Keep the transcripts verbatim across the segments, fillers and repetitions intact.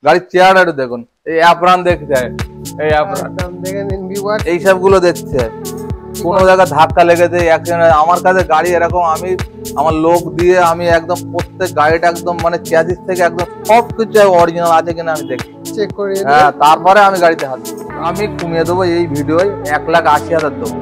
গাড়ির চেয়ারটা একটু দেখুন, এই অ্যাপ্রান দেখতে হয়, এই অ্যাপ্রান এই সবগুলো দেখতে হয়। কোনো জায়গায় ধাক্কা লেগেছে অ্যাক্সিডেন্ট, আমার কাছে গাড়ি এরকম আমি আমার লোক দিয়ে আমি একদম প্রত্যেক গাড়িটা একদম মানে চ্যাসিস থেকে একদম সব কিছু অরিজিনাল আছে কিনা আমি দেখি, চেক করি, হ্যাঁ তারপরে আমি গাড়িতে হাত দিই। আমি কমিয়ে দেবো এই ভিডিওয় এক লাখ আশি হাজার দেবো,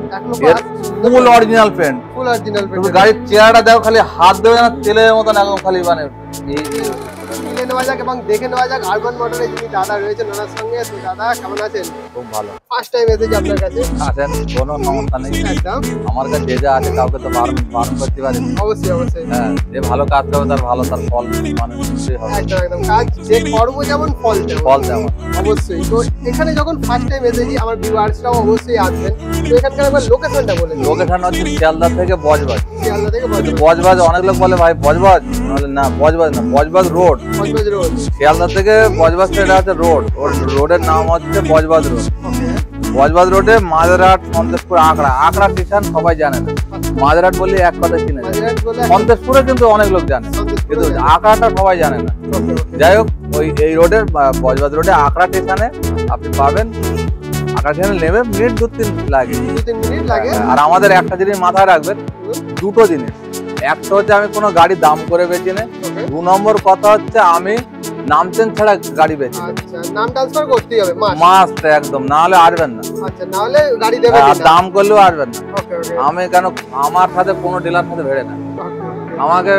full original paint, full original paint. গাড়ির চেহারাটা দেখো, খালি হাত দেবে না তেলের মতন একদম, খালি মানে এই নেওয়া যাক এবং দেখে নেওয়া যাক আরবান মোটরে যিনি দাদা রয়েছেন ওনার সঙ্গে। তো দাদা কেমন আছেন? খুব ভালো। ফার্স্ট টাইম এসেছি আপনার কাছে। আছেন, কোনো সমস্যা নেই, একদম আমার কাছে যে যা আছে কাউকে তো বারণ বারণ করতে পারি। অবশ্যই অবশ্যই, হ্যাঁ যে ভালো কাজ করবে তার ভালো, তার ফল মানে নিশ্চয়ই হবে। একদম একদম, কাজ যে কর্ম যেমন ফল তেমন, ফল তেমন অবশ্যই। তো এখানে যখন ফার্স্ট টাইম এসেছি আমার ভিউয়ার্সরাও অবশ্যই আসবেন। তো এখানকার একবার লোকেশনটা বলেন। লোকেশন হচ্ছে শিয়ালদা থেকে বজবাজ। শিয়ালদা থেকে বজবাজ। বজবাজ অনেক লোক বলে ভাই বজবাজ, না বজবাজ না, বজবাজ রোড। বজবাজ রোড, শিয়ালদা থেকে বজবাজ এটা হচ্ছে রোড, ওর রোডের নাম হচ্ছে বজবাজ রোড। বজবাজ রোডে মাঝেরহাট, সন্দেশপুর, আকড়া। আকড়া স্টেশন সবাই জানে না, মাঝেরহাট বললে এক কথা চিনে যায়। সন্দেশপুরে কিন্তু অনেক লোক জানে, কিন্তু আকড়াটা সবাই জানে না। যাই হোক, ওই এই রোডের বজবাজ রোডে আকড়া স্টেশনে আপনি পাবেন। আকড়া স্টেশনে নেমে মিনিট দু তিন লাগে, দু তিন মিনিট লাগে। আর আমাদের একটা জিনিস মাথায় রাখবেন, দুটো জিনিস। একটা হচ্ছে আমি কোনো গাড়ি দাম করে বেচি না, দু নম্বর কথা হচ্ছে আমি নাম চেঞ্জ ছাড়া গাড়ি বেচি। আচ্ছা, নাম ট্রান্সফার করতেই হবে মাস্ট একদম, না হলে আসবেন না। আচ্ছা, না হলে গাড়ি দেবেন না, দাম করলেও আসবেন না। ওকে ওকে, আমি কেন আমার সাথে কোনো ডিলার সাথে ভেড়ে না। আমাকে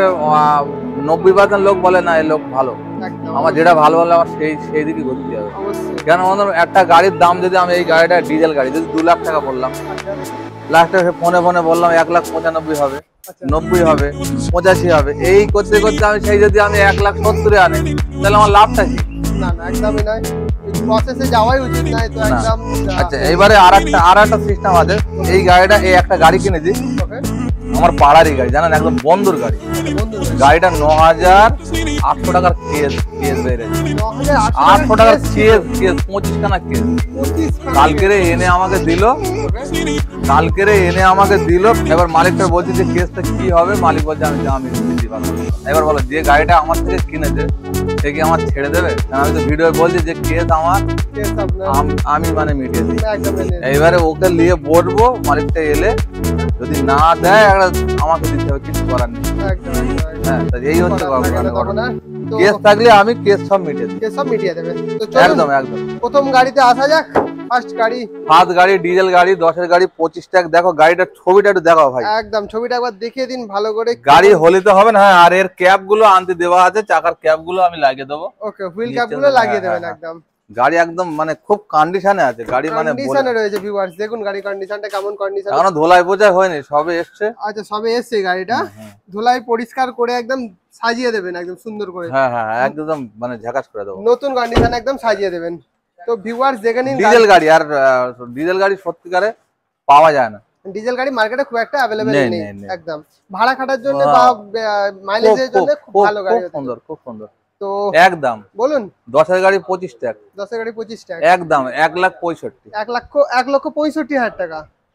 নব্বই পার্সেন্ট লোক বলে না এই লোক ভালো, আমার যেটা ভালো বলে আমার সেই সেই দিকে ঘুরতে হবে। কেন একটা গাড়ির দাম যদি আমি এই গাড়িটা ডিজেল গাড়ি যদি দু লাখ টাকা বললাম, লাস্টে ফোনে ফোনে বললাম এক লাখ পঁচানব্বই হবে, নব্বই হবে, পঁচাশি হবে, এই করতে করতে আমি সেই যদি আমি এক লাখ সত্তরে আনি তাহলে আমার লাভটা কি? না না, একদমই নয়, প্রসেসে যাওয়াই উচিত নয় তো একদম। আচ্ছা, এবারে আর একটা আর একটা সিস্টেম আছে। এই গাড়িটা, এই একটা গাড়ি কিনেছি আমার পাড়ারই গাড়ি, জানেন একদম বন্ধুর গাড়ি। গাড়িটা ন হাজার আটশো টাকার কেস কেস বেড়েছে, আটশো টাকার কেস কেস পঁচিশ টাকা কেস। কালকেরে এনে আমাকে দিল, কালকেরে এনে আমাকে দিল। এবার মালিকটা বলছে যে কেসটা কি হবে, মালিক বলছে আমি আমি দিতে পারবো। এবার বলো, যে গাড়িটা আমার থেকে কিনেছে সে কি আমার ছেড়ে দেবে? আমি তো ভিডিও বলছি যে কেস আমার, আমি মানে মিটিয়ে দিই। এইবারে ওকে নিয়ে বসবো, মালিকটা এলে যদি না দেয় আমাকে দিতে হবে, কিছু করার নেই। হ্যাঁ, এই হচ্ছে ঘটনা। কেস থাকলে আমি কেস সব মিটিয়ে দিই, কেস সব মিটিয়ে দেবে। একদম একদম। প্রথম গাড়িতে আসা যাক। ফার্স্ট গাড়ি, ফার্স্ট গাড়ি ডিজেল গাড়ি, দশের গাড়ি, পঁচিশ টাকা। দেখো গাড়িটার ছবিটা একটু দেখাও ভাই। একদম, ছবিটা একবার দেখিয়ে দিন ভালো করে। গাড়ি হলিতে হবে না, হ্যাঁ। আর এর ক্যাপ গুলো আনতে দেওয়া আছে, চাকার ক্যাপ গুলো আমি লাগিয়ে দেবো। ওকে, হুইল ক্যাপ গুলো লাগিয়ে দেবেন একদম। গাড়ি একদম মানে খুব কন্ডিশনে আছে গাড়ি, মানে কন্ডিশনে রয়েছে। ভিউয়ার্স দেখুন গাড়ি কন্ডিশনটা কেমন কন্ডিশন। এখনো ধোলাই বোঝাই হয়নি, সবে এসছে। আচ্ছা, সবে এসছে গাড়িটা। ধোলাই পরিষ্কার করে একদম সাজিয়ে দেবেন একদম সুন্দর করে। হ্যাঁ হ্যাঁ, একদম মানে ঝাকাস করে দেবো, নতুন কন্ডিশন একদম সাজিয়ে দেবেন। তো ভিউয়ার্স দেখে নিন ডিজেল গাড়ি। আর ডিজেল গাড়ি সত্যিকারে পাওয়া যায় না, ডিজেল গাড়ি মার্কেটে খুব একটা अवेलेबल নেই একদম। ভাড়া খাটার জন্য বা মাইলেজের জন্য খুব ভালো গাড়ি, খুব সুন্দর খুব সুন্দর। তো একদম বলুন, দশের গাড়ি পঁচিশ টাকা, দশের গাড়ি পঁচিশ টাকা একদম এক লাখ পঁয়ষট্টি, এক লক্ষ এক লক্ষ পঁয়ষট্টি হাজার টাকা।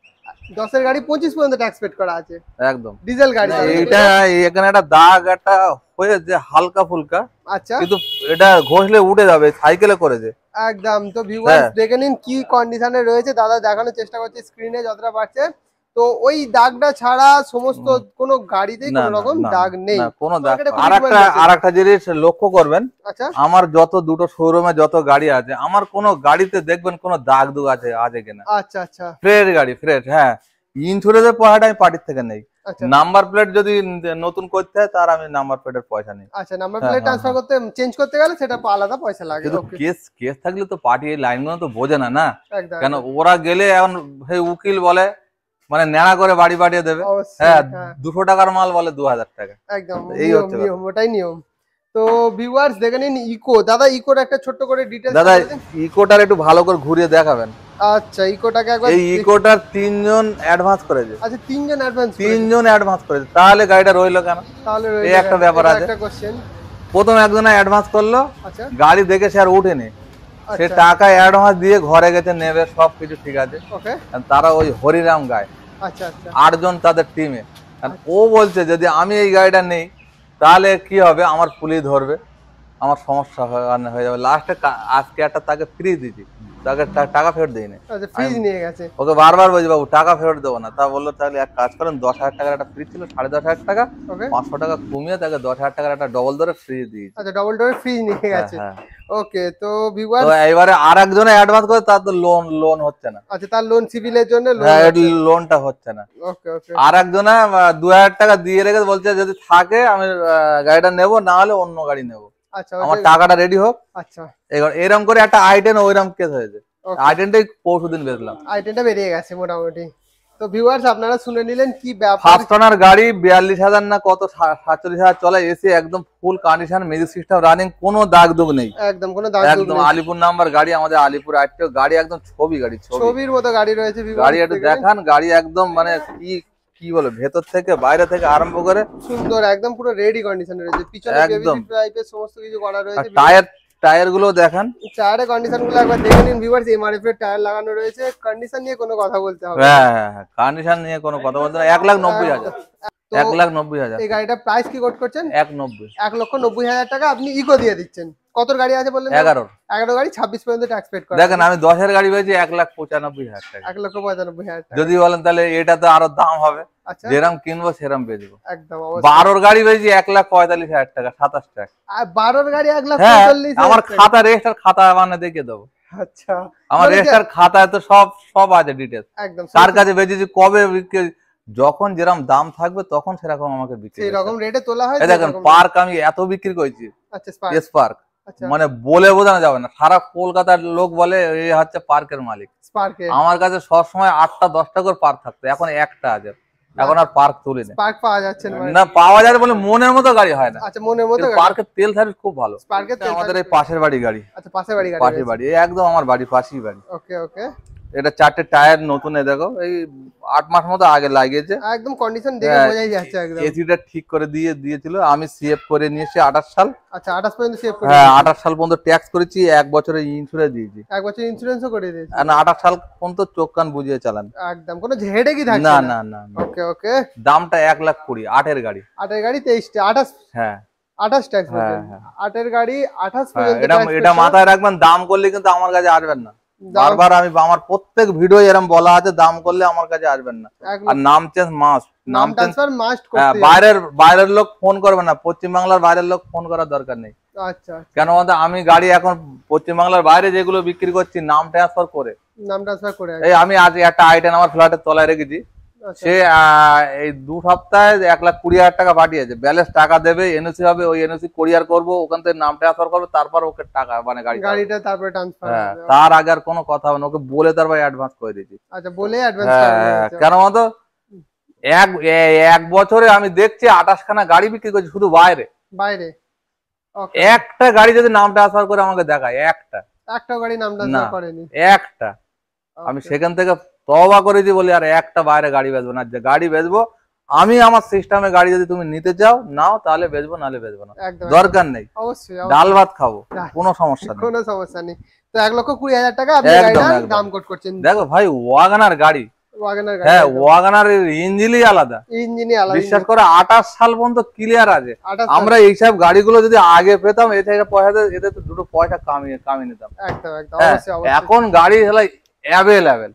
দশের গাড়ি পঁচিশ পর্যন্ত ট্যাক্স পেড করা আছে একদম, ডিজেল গাড়ি। এইটা এখানে একটা দাগ একটা হয়েছে হালকা ফুলকা, আচ্ছা, কিন্তু এটা ঘষলে উঠে যাবে, সাইকেলে করেছে একদম। তো ভিউয়ার্স দেখে নিন কি কন্ডিশনে রয়েছে, দাদা দেখানোর চেষ্টা করছে স্ক্রিনে যতটা পারছে। তো ওই দাগটা ছাড়া সমস্ত কোন গাড়িতেই কোনো রকম দাগ নেই, কোনো দাগ। আরেকটা আরেকটা জিনিস লক্ষ্য করবেন, আচ্ছা, আমার যত দুটো শোরুমে যত গাড়ি আছে, আমার কোনো গাড়িতে দেখবেন কোনো দাগ দুগ আছে আছে কিনা। আচ্ছা আচ্ছা, ফ্রেশ গাড়ি ফ্রেশ। হ্যাঁ, ইন্স্যুরেন্সের পয়সাটা আমি পার্টির থেকে নেই। নাম্বার প্লেট যদি নতুন করতে হয় তার আমি নাম্বার প্লেটের পয়সা নেই। আচ্ছা, নাম্বার প্লেট ট্রান্সফার করতে চেঞ্জ করতে গেলে সেটা আলাদা পয়সা লাগে। কিন্তু কেস কেস থাকলে তো পার্টি এই লাইনগুলো তো বোঝে না না, কেন ওরা গেলে এখন সেই উকিল বলে মানে নেড়া করে বাড়ি পাঠিয়ে দেবে। হ্যাঁ, দুশো টাকার মাল বলে দু হাজার টাকা একদম, এই হচ্ছে নিয়ম, ওটাই নিয়ম। তো ভিউয়ার্স দেখে নিন ইকো। দাদা ইকোর একটা ছোট্ট করে ডিটেইলস দাদা, ইকোটার একটু ভালো করে ঘুরিয়ে দেখাবেন। আচ্ছা, ইকোটাকে একবার, এই ইকোটার তিনজন অ্যাডভান্স করেছে। আচ্ছা, তিনজন অ্যাডভান্স তিনজন অ্যাডভান্স করেছে, তাহলে গাড়িটা রইলো কেন? তাহলে এই একটা ব্যাপার আছে। একটা কোশ্চেন, প্রথম একজনে অ্যাডভান্স করলো, আচ্ছা, গাড়ি দেখে সে আর ওঠেনি, সে টাকা অ্যাডভান্স দিয়ে ঘরে গেছে, নেবে সবকিছু ঠিক আছে। ওকে, তারা ওই হরিরাম গায়। আচ্ছা আচ্ছা, আটজন তাদের টিমে। ও বলছে যদি আমি এই গাড়িটা নেই তাহলে কি হবে, আমার পুলিশ ধরবে, আমার সমস্যা হয়ে যাবে। লাস্টে আজকে একটা তাকে ফ্রি দিয়েছি, তাকে টাকা ফেরত দিইনি। আচ্ছা ফ্রিজ নিয়ে গেছে, ওকে বারবার বলছি বাবু টাকা ফেরত দেবো না। তা বললো তাহলে এক কাজ করেন, দশ হাজার টাকার একটা ফ্রিজ ছিল, সাড়ে দশ হাজার টাকা, পাঁচশো টাকা কমিয়ে তাকে দশ হাজার টাকার একটা ডবল ডোরের ফ্রিজ দিয়েছি। আচ্ছা ডবল ডোরের ফ্রিজ নিয়ে গেছে। ওকে, তো ভিউয়ার্স এবারে আর একজনে অ্যাডভান্স করে তার তো লোন লোন হচ্ছে না। আচ্ছা তার লোন সিভিলের জন্য লোনটা হচ্ছে না। ওকে ওকে, আর একজনে দু হাজার টাকা দিয়ে রেখে বলছে যদি থাকে আমি গাড়িটা নেবো, না হলে অন্য গাড়ি নেবো। আচ্ছা আমার টাকাটা রেডি হোক। আচ্ছা এরকম করে একটা আইটেন ওইরকম কেস হয়েছে, আইটেনটাই পরশুদিন বেচলাম, আইটেনটা বেরিয়ে গেছে মোটামুটি। তো ভিউয়ার্স আপনারা শুনে নিলেন কি ব্যাপার, ফার্স্ট ওনার গাড়ি বিয়াল্লিশ হাজার না কত সাতচল্লিশ হাজার চলে, এসি একদম full condition, music system running, কোনো দাগ দুগ নেই, একদম কোনো দাগ দুগ একদম আলিপুর নাম্বার গাড়ি, আমাদের আলিপুর আইটিও গাড়ি, একদম ছবি গাড়ি, ছবির মতো গাড়ি রয়েছে। গাড়ি একটু দেখান, গাড়ি একদম মানে কি কি বলে ভেতর থেকে বাইরে থেকে আরম্ভ করে সুন্দর, একদম পুরো রেডি কন্ডিশনে রয়েছে। পিছনে একদম টাইপের সমস্ত কিছু করা রয়েছে। টায়ার টায়ার গুলো দেখান, টায়ারের কন্ডিশন গুলো একবার দেখে নিন ভিউয়ার্স। এমআরএফ এর টায়ার লাগানো রয়েছে, কন্ডিশন নিয়ে কোনো কথা বলতে হবে না। হ্যাঁ হ্যাঁ হ্যাঁ, কন্ডিশন নিয়ে কোনো কথা বলতে না। এক লাখ নব্বই হাজার, এক লাখ নব্বই হাজার। এই গাড়িটা প্রাইস কি কোট করছেন? এক নব্বই, এক লক্ষ নব্বই হাজার টাকা আপনি ইকো দিয়ে দিচ্ছেন। কত গাড়ি আছে বললেন? এগারো এগারো গাড়ি, ছাব্বিশ পর্যন্ত ট্যাক্স পেড করা। দেখেন আমি দশের গাড়ি পেয়েছি এক লাখ পঁচানব্বই হাজার টাকা, এক লক্ষ পঁচানব্বই হাজার টাকা। যদি বলেন তাহলে এটা তো আরো দাম হবে। আচ্ছা যেরকম কিনবো সেরকম বেচবো। একদম। বারোর গাড়ি পেয়েছি এক লাখ পঁয়তাল্লিশ হাজার টাকা, সাতাশ টাকা। আর বারোর গাড়ি এক লাখ হ্যাঁ, পঁয়তাল্লিশ আমার খাতা রেজিস্টার খাতা মানে দেখে দেবো। আচ্ছা আমার রেজিস্টার খাতায় তো সব সব আছে ডিটেলস, একদম কার কাছে বেচেছি, কবে বিক্রি, যখন যেরকম দাম থাকবে তখন সেরকম আমাকে বিক্রি, সেই রকম রেটে তোলা হয়। দেখেন পার্ক আমি এত বিক্রি করেছি। আচ্ছা স্পার্ক মানে বলে বোঝানো যাবে না, সারা কলকাতার লোক বলে এই হচ্ছে পার্কের মালিক। আমার কাছে সবসময় আটটা দশটা করে পার্ক থাকতো, এখন একটা আছে, এখন আর পার্ক তুলি না। পার্ক পাওয়া যাচ্ছে না, পাওয়া যায় বলে মনের মতো গাড়ি হয় না। আচ্ছা মনের মতো, পার্কের তেল সার্ভিস খুব ভালো। পার্কের তেল আমাদের এই পাশের বাড়ি গাড়ি। আচ্ছা পাশের বাড়ি গাড়ি, পাশের বাড়ি, এই একদম আমার বাড়ি পাশেই বাড়ি। ওকে ওকে, এটা চারটে টায়ার নতুন, দেখো এই আট মাস মতো আগে লাগিয়েছে, একদম কন্ডিশন দেখে বোঝাই যাচ্ছে একদম। এসিটা ঠিক করে দিয়ে দিয়েছিল, আমি সিএফ করে নিয়েছি আঠাশ সাল। আচ্ছা আঠাশ পর্যন্ত সিএফ করে? হ্যাঁ আঠাশ সাল পর্যন্ত ট্যাক্স করেছি, এক বছরের ইন্স্যুরেন্স দিয়েছি। এক বছর ইন্স্যুরেন্সও করে দিয়েছি। আর আঠাশ সাল পর্যন্ত চোখ কান বুঝিয়ে চালান, একদম কোনো হেডে কি থাকছে না না না। ওকে ওকে, দামটা এক লাখ কুড়ি, আটের গাড়ি, আটের গাড়ি তেইশটা, আঠাশ, হ্যাঁ আঠাশ ট্যাক্স পর্যন্ত, আটের গাড়ি আঠাশ পর্যন্ত। এটা এটা মাথায় রাখবেন, দাম করলে কিন্তু আমার কাছে আসবেন না। বারবার আমি আমার প্রত্যেক ভিডিও এরকম বলা আছে, দাম করলে আমার কাছে আসবেন না। আর নাম চেঞ্জ মাস্ট, নাম ট্রান্সফার মাস্ট করতে হবে। বাইরের বাইরের লোক ফোন করবে না, পশ্চিম বাংলার বাইরের লোক ফোন করার দরকার নেই। আচ্ছা কেন বলতো, আমি গাড়ি এখন পশ্চিম বাংলার বাইরে যেগুলো বিক্রি করছি নাম ট্রান্সফার করে, নাম ট্রান্সফার করে। এই আমি আজ একটা আইটেন আমার ফ্ল্যাটের তলায় রেখেছি, সে এই দু সপ্তাহে এক লাখ কুড়ি হাজার টাকা পাঠিয়েছে। ব্যালেন্স টাকা দেবে, এনওসি হবে, ওই এনওসি কোরিয়ার করবো, ওখান থেকে নাম ট্রান্সফার করবো, তারপর ওকে টাকা মানে গাড়ি গাড়িটা তারপরে ট্রান্সফার। হ্যাঁ, তার আগে আর কোনো কথা হবে না, ওকে বলে তারপর অ্যাডভান্স করে দিয়েছি। আচ্ছা বলে অ্যাডভান্স করে দিয়েছি। কেন বলতো, এক এক বছরে আমি দেখছি আঠাশ খানা গাড়ি বিক্রি করছি শুধু বাইরে বাইরে। একটা গাড়ি যদি নাম ট্রান্সফার করে আমাকে দেখায়, একটা একটা গাড়ি নাম ট্রান্সফার করেনি, একটা। আমি সেখান থেকে তওবা করেছি বলি আর একটা বাইরে গাড়ি বেচবো না। যে গাড়ি বেচবো আমি আমার সিস্টেমে, গাড়ি যদি তুমি নিতে চাও নাও, তাহলে বেচবো, নালে বেচবো না, দরকার নেই। অবশ্যই ডাল ভাত খাবো, কোনো সমস্যা নেই, কোনো সমস্যা নেই। তো এক লক্ষ কুড়ি হাজার টাকা আপনি গাড়িটার দাম কোট করছেন। দেখো ভাই, ওয়াগনার গাড়ি, ওয়াগনার গাড়ি, হ্যাঁ ওয়াগনার ইঞ্জিনই আলাদা, ইঞ্জিনই আলাদা। বিশ্বাস করে আঠাশ সাল পর্যন্ত ক্লিয়ার আছে। আমরা এইসব গাড়িগুলো যদি আগে পেতাম, এতে পয়সা এতে তো দুটো পয়সা কামিয়ে কামিয়ে নিতাম। একদম একদম, এখন গাড়ি হলো অ্যাভেলেবেল,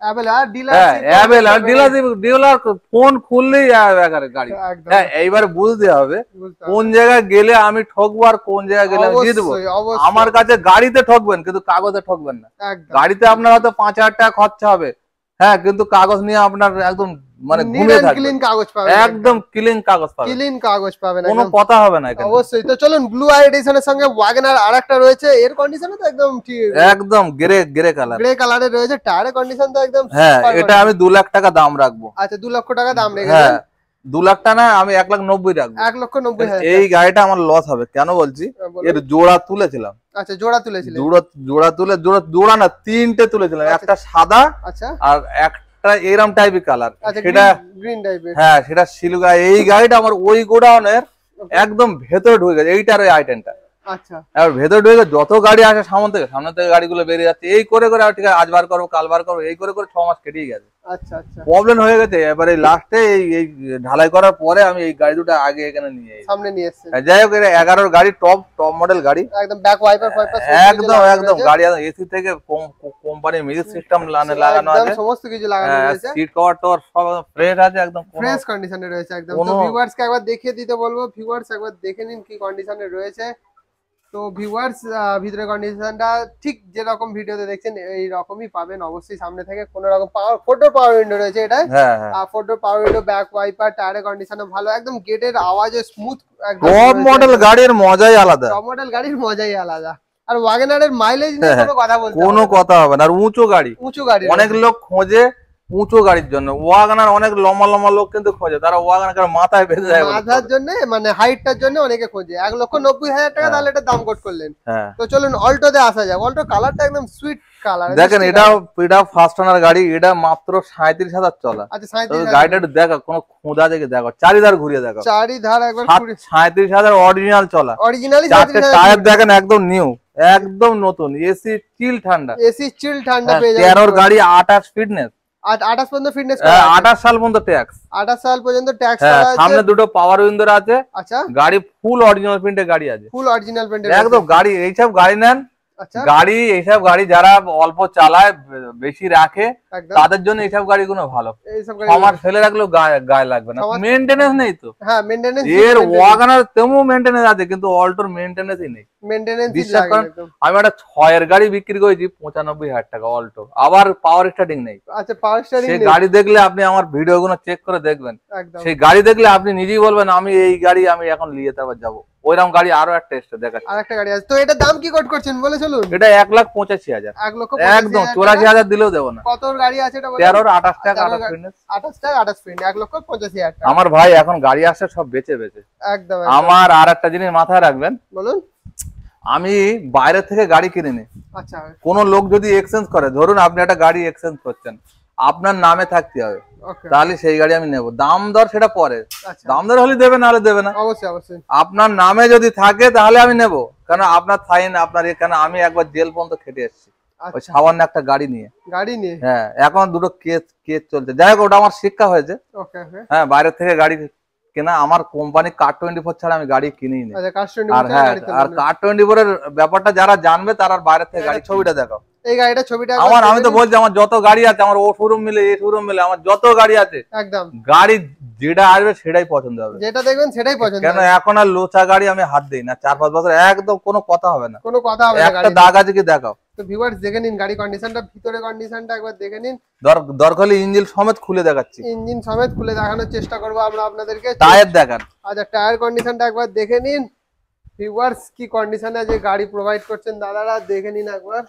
ডিলার ফোন খুললেই গাড়ি। হ্যাঁ, এইবার বুঝতে হবে কোন জায়গায় গেলে আমি ঠকবো আর কোন জায়গায় গেলে আমি দিয়ে দেবো। আমার কাছে গাড়িতে ঠকবেন কিন্তু কাগজে ঠকবেন না। গাড়িতে আপনার হয়তো পাঁচ হাজার টাকা খরচা হবে, হ্যাঁ, কিন্তু কাগজ নিয়ে আপনার একদম মানে ঘুমিয়ে থাকবেন, ক্লিন কাগজ পাবেন, একদম ক্লিন কাগজ পাবেন, ক্লিন কাগজ পাবেন, কোনো কথা হবে না এখানে। অবশ্যই। তো চলুন, ব্লু আই এডিশনের সঙ্গে ওয়াগনার আরেকটা রয়েছে, এর কন্ডিশনও তো একদম ঠিক, একদম গ্রে গ্রে কালার, গ্রে কালারে রয়েছে, টায়ারের কন্ডিশন তো একদম। হ্যাঁ, এটা আমি দু লাখ টাকা দাম রাখবো। আচ্ছা, দু লক্ষ টাকা দাম রেখেছেন? দু লাখ টাকা না, আমি এক লাখ নব্বই রাখবো। এক লক্ষ নব্বই হাজার। এই গাড়িটা আমার লস হবে, কেন বলছি, এর জোড়া তুলেছিলাম। আচ্ছা, জোড়া তুলেছিলেন? জোড়া জোড়া তুলে জোড়া জোড়া না, তিনটে তুলেছিলাম, একটা সাদা, আচ্ছা, আর এক এরম টাইপের কালার, সেটা গ্রিন টাইপের। হ্যাঁ, সেটা সিলগা। এই গাড়িটা আমার ওই গোডাউনের একদম ভেতরে ঢুকে গেছে, এইটার ওই আইটেমটা। আচ্ছা, এবার ভেতর ঢুকে যত গাড়ি আসে সামনে থেকে সামনে থেকে গাড়িগুলো বেরিয়ে যাচ্ছে, এই করে করে ঠিক আছে আজ বার করবো কাল বার করবো এই করে করে ছ মাস কেটেই গেছে। আচ্ছা আচ্ছা, প্রবলেম হয়ে গেছে। এবারে লাস্টে এই এই ঢালাই করার পরে আমি এই গাড়ি দুটো আগে এখানে নিয়ে এসেছি, সামনে নিয়ে এসেছেন। যাই হোক এটা এগারোর গাড়ি, টপ টপ মডেল গাড়ি, একদম ব্যাক ওয়াইপার ফাইপার একদম একদম গাড়ি এসি থেকে কোম্পানি মিউজিক সিস্টেম লাগানো আছে, সমস্ত কিছু লাগানো রয়েছে, সিট কভার টর সব ফ্রেশ আছে, একদম ফ্রেশ কন্ডিশনে রয়েছে একদম। তো ভিউয়ার্স কে একবার দেখিয়ে দিতে বলবো, ভিউয়ার্স একবার দেখে নিন কি কন্ডিশনে রয়েছে। তো ভিউয়ার্স ভিতরে কন্ডিশনটা ঠিক যেরকম ভিডিওতে দেখছেন এই রকমই পাবেন অবশ্যই। সামনে থেকে কোনো রকম পাওয়ার ফোর পাওয়ার উইন্ডো রয়েছে এটা, আর four power window, back wiper, টায়ারের কন্ডিশনও ভালো, একদম গেটের আওয়াজও স্মুথ, একদম টপ মডেল গাড়ির মজাই আলাদা, টপ মডেল গাড়ির মজাই আলাদা। আর ওয়াগনারের মাইলেজ নিয়ে কোনো কথা বলতে হবে না, কোনো কথা হবে না। আর উঁচু গাড়ি, উঁচু গাড়ি অনেক লোক খোঁজে উঁচু গাড়ির জন্য, ওয়াগনার অনেক লম্বা লম্বা লোক কিন্তু খোঁজে, তারা ওয়াগনার মাথায় বেঁধে যায়, মাথার জন্য মানে হাইটটার জন্য অনেকে খোঁজে। এক লক্ষ নব্বই হাজার টাকা তাহলে এটা দাম কোট করলেন। তো চলুন অল্টোতে আসা যাক। অল্টো কালারটা একদম সুইট কালার, দেখেন এটা এটা ফার্স্ট ওনার গাড়ি, এটা মাত্র সাঁইত্রিশ হাজার চলা। আচ্ছা সাঁইত্রিশ, গাড়িটা দেখো কোনো খোঁজা দেখে দেখো, চারিধার ঘুরিয়ে দেখো, চারিধার একবার সাঁইত্রিশ হাজার অরিজিনাল চলা, অরিজিনালি টায়ার দেখেন একদম নিউ, একদম নতুন, এসি চিল ঠান্ডা, এসি চিল ঠান্ডা পেয়ে যাবেন। তেরোর গাড়ি, আঠাশ ফিটনেস, আঠাশ পর্যন্ত ফিটনেস, আঠাশ সাল পর্যন্ত ট্যাক্স, আঠাশ সাল পর্যন্ত ট্যাক্স করা আছে। সামনে দুটো পাওয়ার উইন্ডো আছে। আচ্ছা, গাড়ি ফুল অরিজিনাল প্রিন্টের গাড়ি আছে, ফুল অরিজিনাল প্রিন্টের একদম গাড়ি। এইসব গাড়ি নেন, গাড়ি এইসব গাড়ি যারা অল্প চালায় বেশি রাখে তাদের জন্য এইসব গাড়িগুলো ভালো, আমার ফেলে রাখলেও গায়ে লাগবে না, মেইনটেনেন্স নেই তো। হ্যাঁ মেইনটেনেন্স, এর ওয়াগনার তেমন মেইনটেনেন্স আছে কিন্তু অল্টোর মেইনটেনেন্সই নেই, মেইনটেনেন্স বিশ্বাস করেন। আমি একটা ছয়ের গাড়ি বিক্রি করেছি পঁচানব্বই হাজার টাকা অল্টো, আবার পাওয়ার স্টার্টিং নেই। আচ্ছা পাওয়ার স্টার্টিং নেই, সেই গাড়ি দেখলে আপনি আমার ভিডিও গুলো চেক করে দেখবেন, সেই গাড়ি দেখলে আপনি নিজেই বলবেন আমি এই গাড়ি আমি এখন নিয়ে তারপর যাবো। ওইরকম গাড়ি আরো একটা এসছে দেখাচ্ছি, আরেকটা গাড়ি আছে। তো এটা দাম কি কোট করছেন বলে চলুন। এটা এক লাখ পঁচাশি হাজার, এক লক্ষ একদম চুরাশি হাজার দিলেও দেবো না। কত গাড়ি আছে এটা বলেন? তেরোর আঠাশ টাকা, আঠাশ টাকা আঠাশ ফিটনেস, এক লক্ষ পঁচাশি হাজার টাকা। আমার ভাই এখন গাড়ি আসছে সব বেচে বেচে, একদম। আমার আর একটা জিনিস মাথায় রাখবেন, বলুন। আমি বাইরে থেকে গাড়ি কিনে নি, আচ্ছা কোন লোক যদি এক্সচেঞ্জ করে, ধরুন আপনি একটা গাড়ি এক্সচেঞ্জ করছেন, আপনার নামে থাকতে হবে, তাহলে সেই গাড়ি আমি নেব। দাম দর সেটা পরে, দাম দর হলে দেবে, নাহলে দেবে না। অবশ্যই অবশ্যই আপনার আপনার নামে যদি থাকে তাহলে আমি নেব, কারণ আপনার সাইন আপনার এখানে, আমি একবার জেল পর্যন্ত খেটে এসেছি ওই সামান্য একটা গাড়ি নিয়ে, গাড়ি নিয়ে। হ্যাঁ এখন দুটো কেস কেস চলছে, যাই হোক ওটা আমার শিক্ষা হয়েছে। হ্যাঁ বাইরে থেকে গাড়ি কেনা, আমার কোম্পানি কার টোয়েন্টি ফোর ছাড়া আমি গাড়ি কিনেই নি। আর হ্যাঁ আর কার টোয়েন্টি ফোর এর ব্যাপারটা যারা জানবে তারা বাইরে থেকে গাড়ি, ছবিটা দেখো এই গাড়িটা, ছবিটা আমার, আমি তো বলছি আমার যত গাড়ি আছে, আমার ও শোরুম মিলে এই শোরুম মিলে আমার যত গাড়ি আছে, একদম গাড়ি যেটা আসবে সেটাই পছন্দ হবে, যেটা দেখবেন সেটাই পছন্দ। কেন এখন আর লোচা গাড়ি আমি হাত দিই না, চার পাঁচ বছর একদম কোনো কথা হবে না, কোনো কথা হবে না। একটা দাগ আছে কি দেখাও। তো ভিউয়ার্স দেখে নিন গাড়ি কন্ডিশনটা, ভিতরে কন্ডিশনটা একবার দেখে নিন, দরকার হলে ইঞ্জিন সমেত খুলে দেখাচ্ছি, ইঞ্জিন সমেত খুলে দেখানোর চেষ্টা করবো আমরা আপনাদেরকে। টায়ার দেখান। আচ্ছা টায়ার কন্ডিশনটা একবার দেখে নিন ভিউয়ার্স, কি কন্ডিশনে যে গাড়ি প্রোভাইড করছেন দাদারা, দেখে নিন একবার।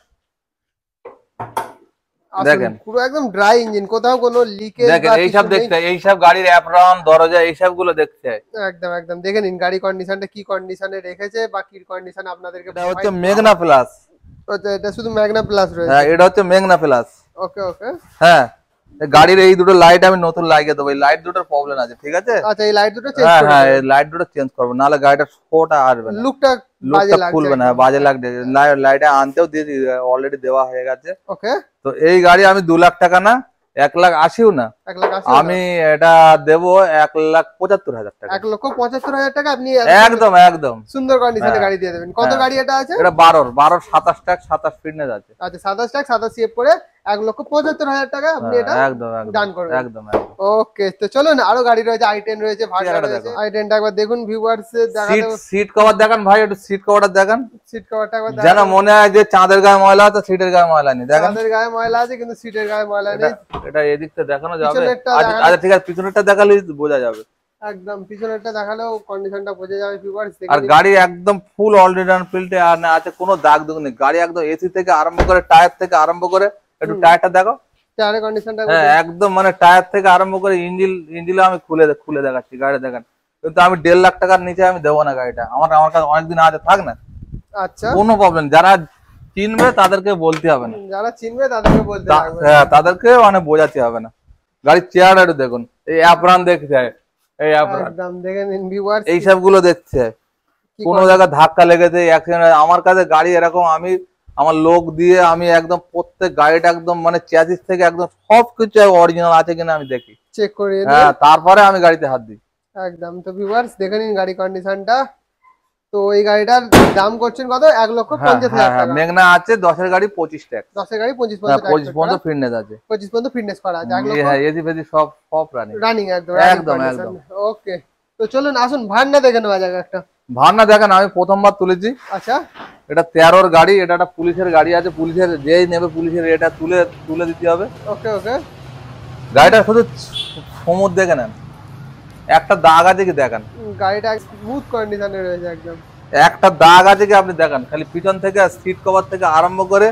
দেখেন পুরো একদম ড্রাই ইঞ্জিন, কোথাও কোনো লিকেজ, দেখেন এইসব দেখতে, এইসব গাড়ির অ্যাপ্রন দরজা এইসব গুলো দেখতে, একদম একদম দেখে নিন গাড়ি কন্ডিশনটা কি কন্ডিশনে রেখেছে বা কি কন্ডিশনে আপনাদেরকে। এটা হচ্ছে মেগনা প্লাস, আচ্ছা এটা শুধু ম্যাগনা প্লাস রয়েছে। হ্যাঁ এটা হচ্ছে মেগনা প্লাস। ওকে ওকে। হ্যাঁ গাড়ির এই দুটো লাইট আমি নতুন লাগিয়ে দেবো, এই লাইট দুটোর প্রবলেম আছে, ঠিক আছে? আচ্ছা এই লাইট দুটো চেঞ্জ করব। হ্যাঁ এই লাইট দুটো চেঞ্জ করব, নাহলে গাড়িটা শোটা আসবে না, লুকটা বাজে লাগছে, খুলবে না, বাজে লাগবে। লাইট আনতেও দিয়েছি, অলরেডি দেওয়া হয়ে গেছে। ওকে। তো এই গাড়ি আমি দু লাখ টাকা না, এক লাখ আশিও না, আমি এটা দেবো এক লাখ পঁচাত্তর হাজার টাকা, এক লক্ষ পঁচাত্তর হাজার টাকা আপনি একদম একদম সুন্দর কন্ডিশনে গাড়ি দিয়ে দেবেন। কত গাড়ি এটা আছে? এটা বারোর বারোর সাতাশ টাক সাতাশ ফিটনেস আছে। আচ্ছা সাতাশ টাক সাতাশ সেভ করে এক লক্ষ পঁচাত্তর হাজার টাকা আপনি এটা একদম ডান করবেন। একদম ওকে। তো চলুন আরো গাড়ি রয়েছে, আই টেন রয়েছে, ভার্সা রয়েছে। আই টেন টা একবার দেখুন ভিউয়ার্স, সিট সিট কভার দেখান ভাই, একটু সিট কভারটা দেখান, সিট কভারটা একবার যেন মনে হয় যে চাঁদের গায়ে ময়লা আছে, সিটের গায়ে ময়লা নেই। দেখেন চাঁদের গায়ে ময়লা আছে কিন্তু সিটের গায়ে ময়লা নেই, এটা এদিকটা দেখানো যাবে। আচ্ছা ঠিক আছে, পিছনেরটা দেখালে বোঝা যাবে, একদম পিছনেরটা দেখালেও কন্ডিশনটা বোঝা যাবে ভিউয়ার্স। আর গাড়ি একদম ফুল অলরেডি ফিল্ডে আর না আছে, কোনো দাগ দুগ নেই, গাড়ি একদম এসি থেকে আরম্ভ করে টায়ার থেকে আরম্ভ করে, একটু টায়ারটা দেখো, টায়ারের কন্ডিশনটা হ্যাঁ একদম মানে টায়ার থেকে আরম্ভ করে ইঞ্জিন ইঞ্জিন আমি খুলে খুলে দেখাচ্ছি, গাড়ি দেখেন। কিন্তু আমি দেড় লাখ টাকার নিচে আমি দেবো না গাড়িটা, আমার আমার কাছে অনেকদিন আছে, থাক না। আচ্ছা কোনো প্রবলেম, যারা চিনবে তাদেরকে বলতে হবে না, যারা চিনবে তাদেরকে বলতে হবে, হ্যাঁ তাদেরকে মানে বোঝাতে হবে না। গাড়ির চেয়ার একটু দেখুন, এই অ্যাপ্রান দেখতে হয়, এই অ্যাপ্রান একদম দেখে নিন ভিউয়ার্স, এই সবগুলো দেখতে হয়, কোনো জায়গায় ধাক্কা লেগেছে, অ্যাক্সিডেন্ট, আমার কাছে গাড়ি এরকম আমি আমার লোক দিয়ে আমি একদম প্রত্যেক গাড়িটা একদম মানে চ্যাসিস থেকে একদম সবকিছু অরিজিনাল আছে কিনা আমি দেখি, চেক করে, হ্যাঁ, তারপরে আমি গাড়িতে হাত দিই। একদম। তো ভিউয়ার্স দেখে নিন গাড়ি কন্ডিশনটা। তো এই গাড়িটার দাম করছেন কত? এক লক্ষ পঞ্চাশ হাজার টাকা। মেঘনা আছে দশের গাড়ি পঁচিশ ট্যাক্স, দশের গাড়ি পঁচিশ পঁচিশ পর্যন্ত ফিটনেস আছে, পঁচিশ পর্যন্ত ফিটনেস করা আছে। এক লক্ষ, হ্যাঁ, এসি ফেসি সব সব রানিং রানিং একদম একদম একদম। ওকে, তো চলুন আসুন ভাড়না দেখে নেওয়া যাক একটা। ভাড়না দেখেন, আমি প্রথমবার তুলেছি। আচ্ছা, এটা তেরোর গাড়ি, এটা একটা পুলিশের গাড়ি আছে, পুলিশের যেই নেবে পুলিশের এটা তুলে তুলে দিতে হবে। ওকে ওকে, গাড়িটা শুধু সমুদ্র দেখে নেন, একটা দাগ আছে কি দেখেন, গাড়িটা স্মুথ কন্ডিশনে রয়েছে একদম, একটা দাগ আছে কি আপনি দেখেন, খালি পিছন থেকে সিট কভার থেকে আরম্ভ করে।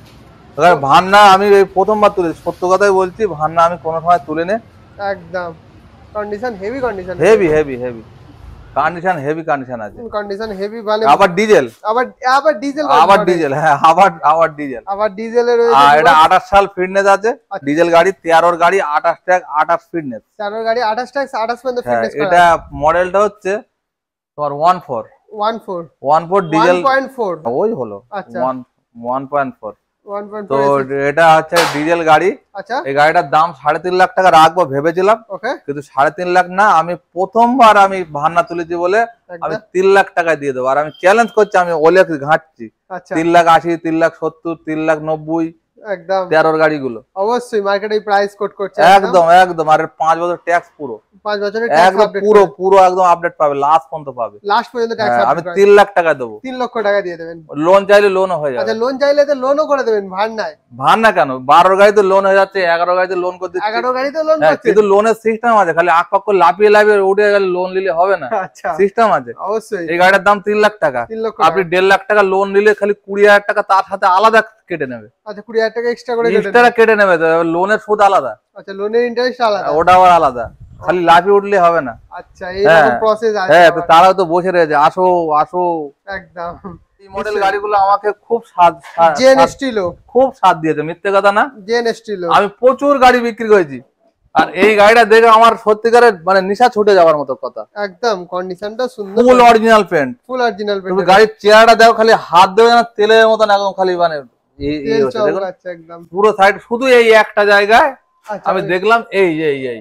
ভান্না আমি এই প্রথমবার তুলেছি, সত্য কথাই বলছি, ভান্না আমি কোনো সময় তুলে নে। একদম condition heavy, condition heavy heavy heavy condition, heavy condition আছে, কন্ডিশন হেভি। মানে আবার ডিজেল, আবার আবার ডিজেল, আবার ডিজেল, হ্যাঁ, আবার আবার ডিজেল, আবার ডিজেলের রয়েছে। আর এটা আঠাশ সাল ফিটনেস আছে, ডিজেল গাড়ি, তেরোর গাড়ি, আঠাশ ট্যাগ, আঠাশ ফিটনেস, তেরোর গাড়ি আঠাশ ট্যাক্স, আঠাশ পর্যন্ত ফিটনেস করা। এটা মডেলটা হচ্ছে তোমার one four one four one four diesel one point four, ওই হলো আচ্ছা one one point four. One point তো ফোর, এটা হচ্ছে ডিজেল গাড়ি। আচ্ছা, এই গাড়িটার দাম সাড়ে তিন লাখ টাকা রাখবো ভেবেছিলাম, ওকে, কিন্তু সাড়ে তিন লাখ না, আমি প্রথমবার আমি ভান্না তুলেছি বলে আমি তিন লাখ টাকায় দিয়ে দেবো। আর আমি চ্যালেঞ্জ করছি, আমি ওলে ঘাঁটছি, আচ্ছা, তিন লাখ আশি, তিন লাখ সত্তর, তিন লাখ নব্বই, একদম তেরোর গাড়িগুলো অবশ্যই মার্কেটে প্রাইস কোট করছে একদম একদম। আর পাঁচ বছর ট্যাক্স পুরো, পাঁচ বছরের একদম পুরো পুরো একদম আপডেট পাবে, লাস্ট পর্যন্ত পাবে, লাস্ট পর্যন্ত ট্যাক্স হ্যাঁ, আমি তিন লাখ টাকা দেবো, তিন লক্ষ টাকা দিয়ে দেবেন। লোন চাইলে লোনও হয়ে যাবে। আচ্ছা, লোন চাইলে তো লোনও করে দেবেন ভাড়নায়? ভাড়না কেন, বারোর গাড়িতে লোন হয়ে যাচ্ছে, এগারো গাড়িতে লোন করতে, এগারো গাড়িতে লোন হ্যাঁ, করছে, কিন্তু লোনের সিস্টেম আছে, খালি আক পাক করে লাফিয়ে লাফিয়ে উঠে গেলে লোন নিলে হবে না, আচ্ছা, সিস্টেম আছে অবশ্যই। এই গাড়িটার দাম তিন লাখ টাকা, তিন লক্ষ আপনি দেড় লাখ টাকা লোন নিলে খালি কুড়ি হাজার টাকা তার সাথে আলাদা কেটে নেবে, আচ্ছা, কুড়ি হাজার টাকা এক্সট্রা করে এক্সট্রা কেটে নেবে, লোনের সুদ আলাদা, আচ্ছা, লোনের ইন্টারেস্ট আলাদা, ওটা আবার আলাদা, খালি লাফিয়ে উঠলে হবে না। আচ্ছা, এইরকম প্রসেস আছে, হ্যাঁ, তো তারাও তো বসে রয়েছে, আসো আসো। একদম এই মডেল গাড়িগুলো আমাকে খুব স্বাদ, জেন স্টিলো খুব স্বাদ দিয়েছে, মিথ্যে কথা না, জেন স্টিলো আমি প্রচুর গাড়ি বিক্রি করেছি, আর এই গাড়িটা দেখে আমার সত্যিকারের মানে নেশা ছুটে যাওয়ার মতো কথা। একদম কন্ডিশনটা সুন্দর, full original paint, full original paint, তুমি গাড়ির চেহারাটা দেখো, খালি হাত দেবে না তেলের মতন একদম, খালি মানে এই- এই হচ্ছে, দেখুন একদম পুরো সাইড, শুধু এই একটা জায়গায় আমি দেখলাম এই এই এই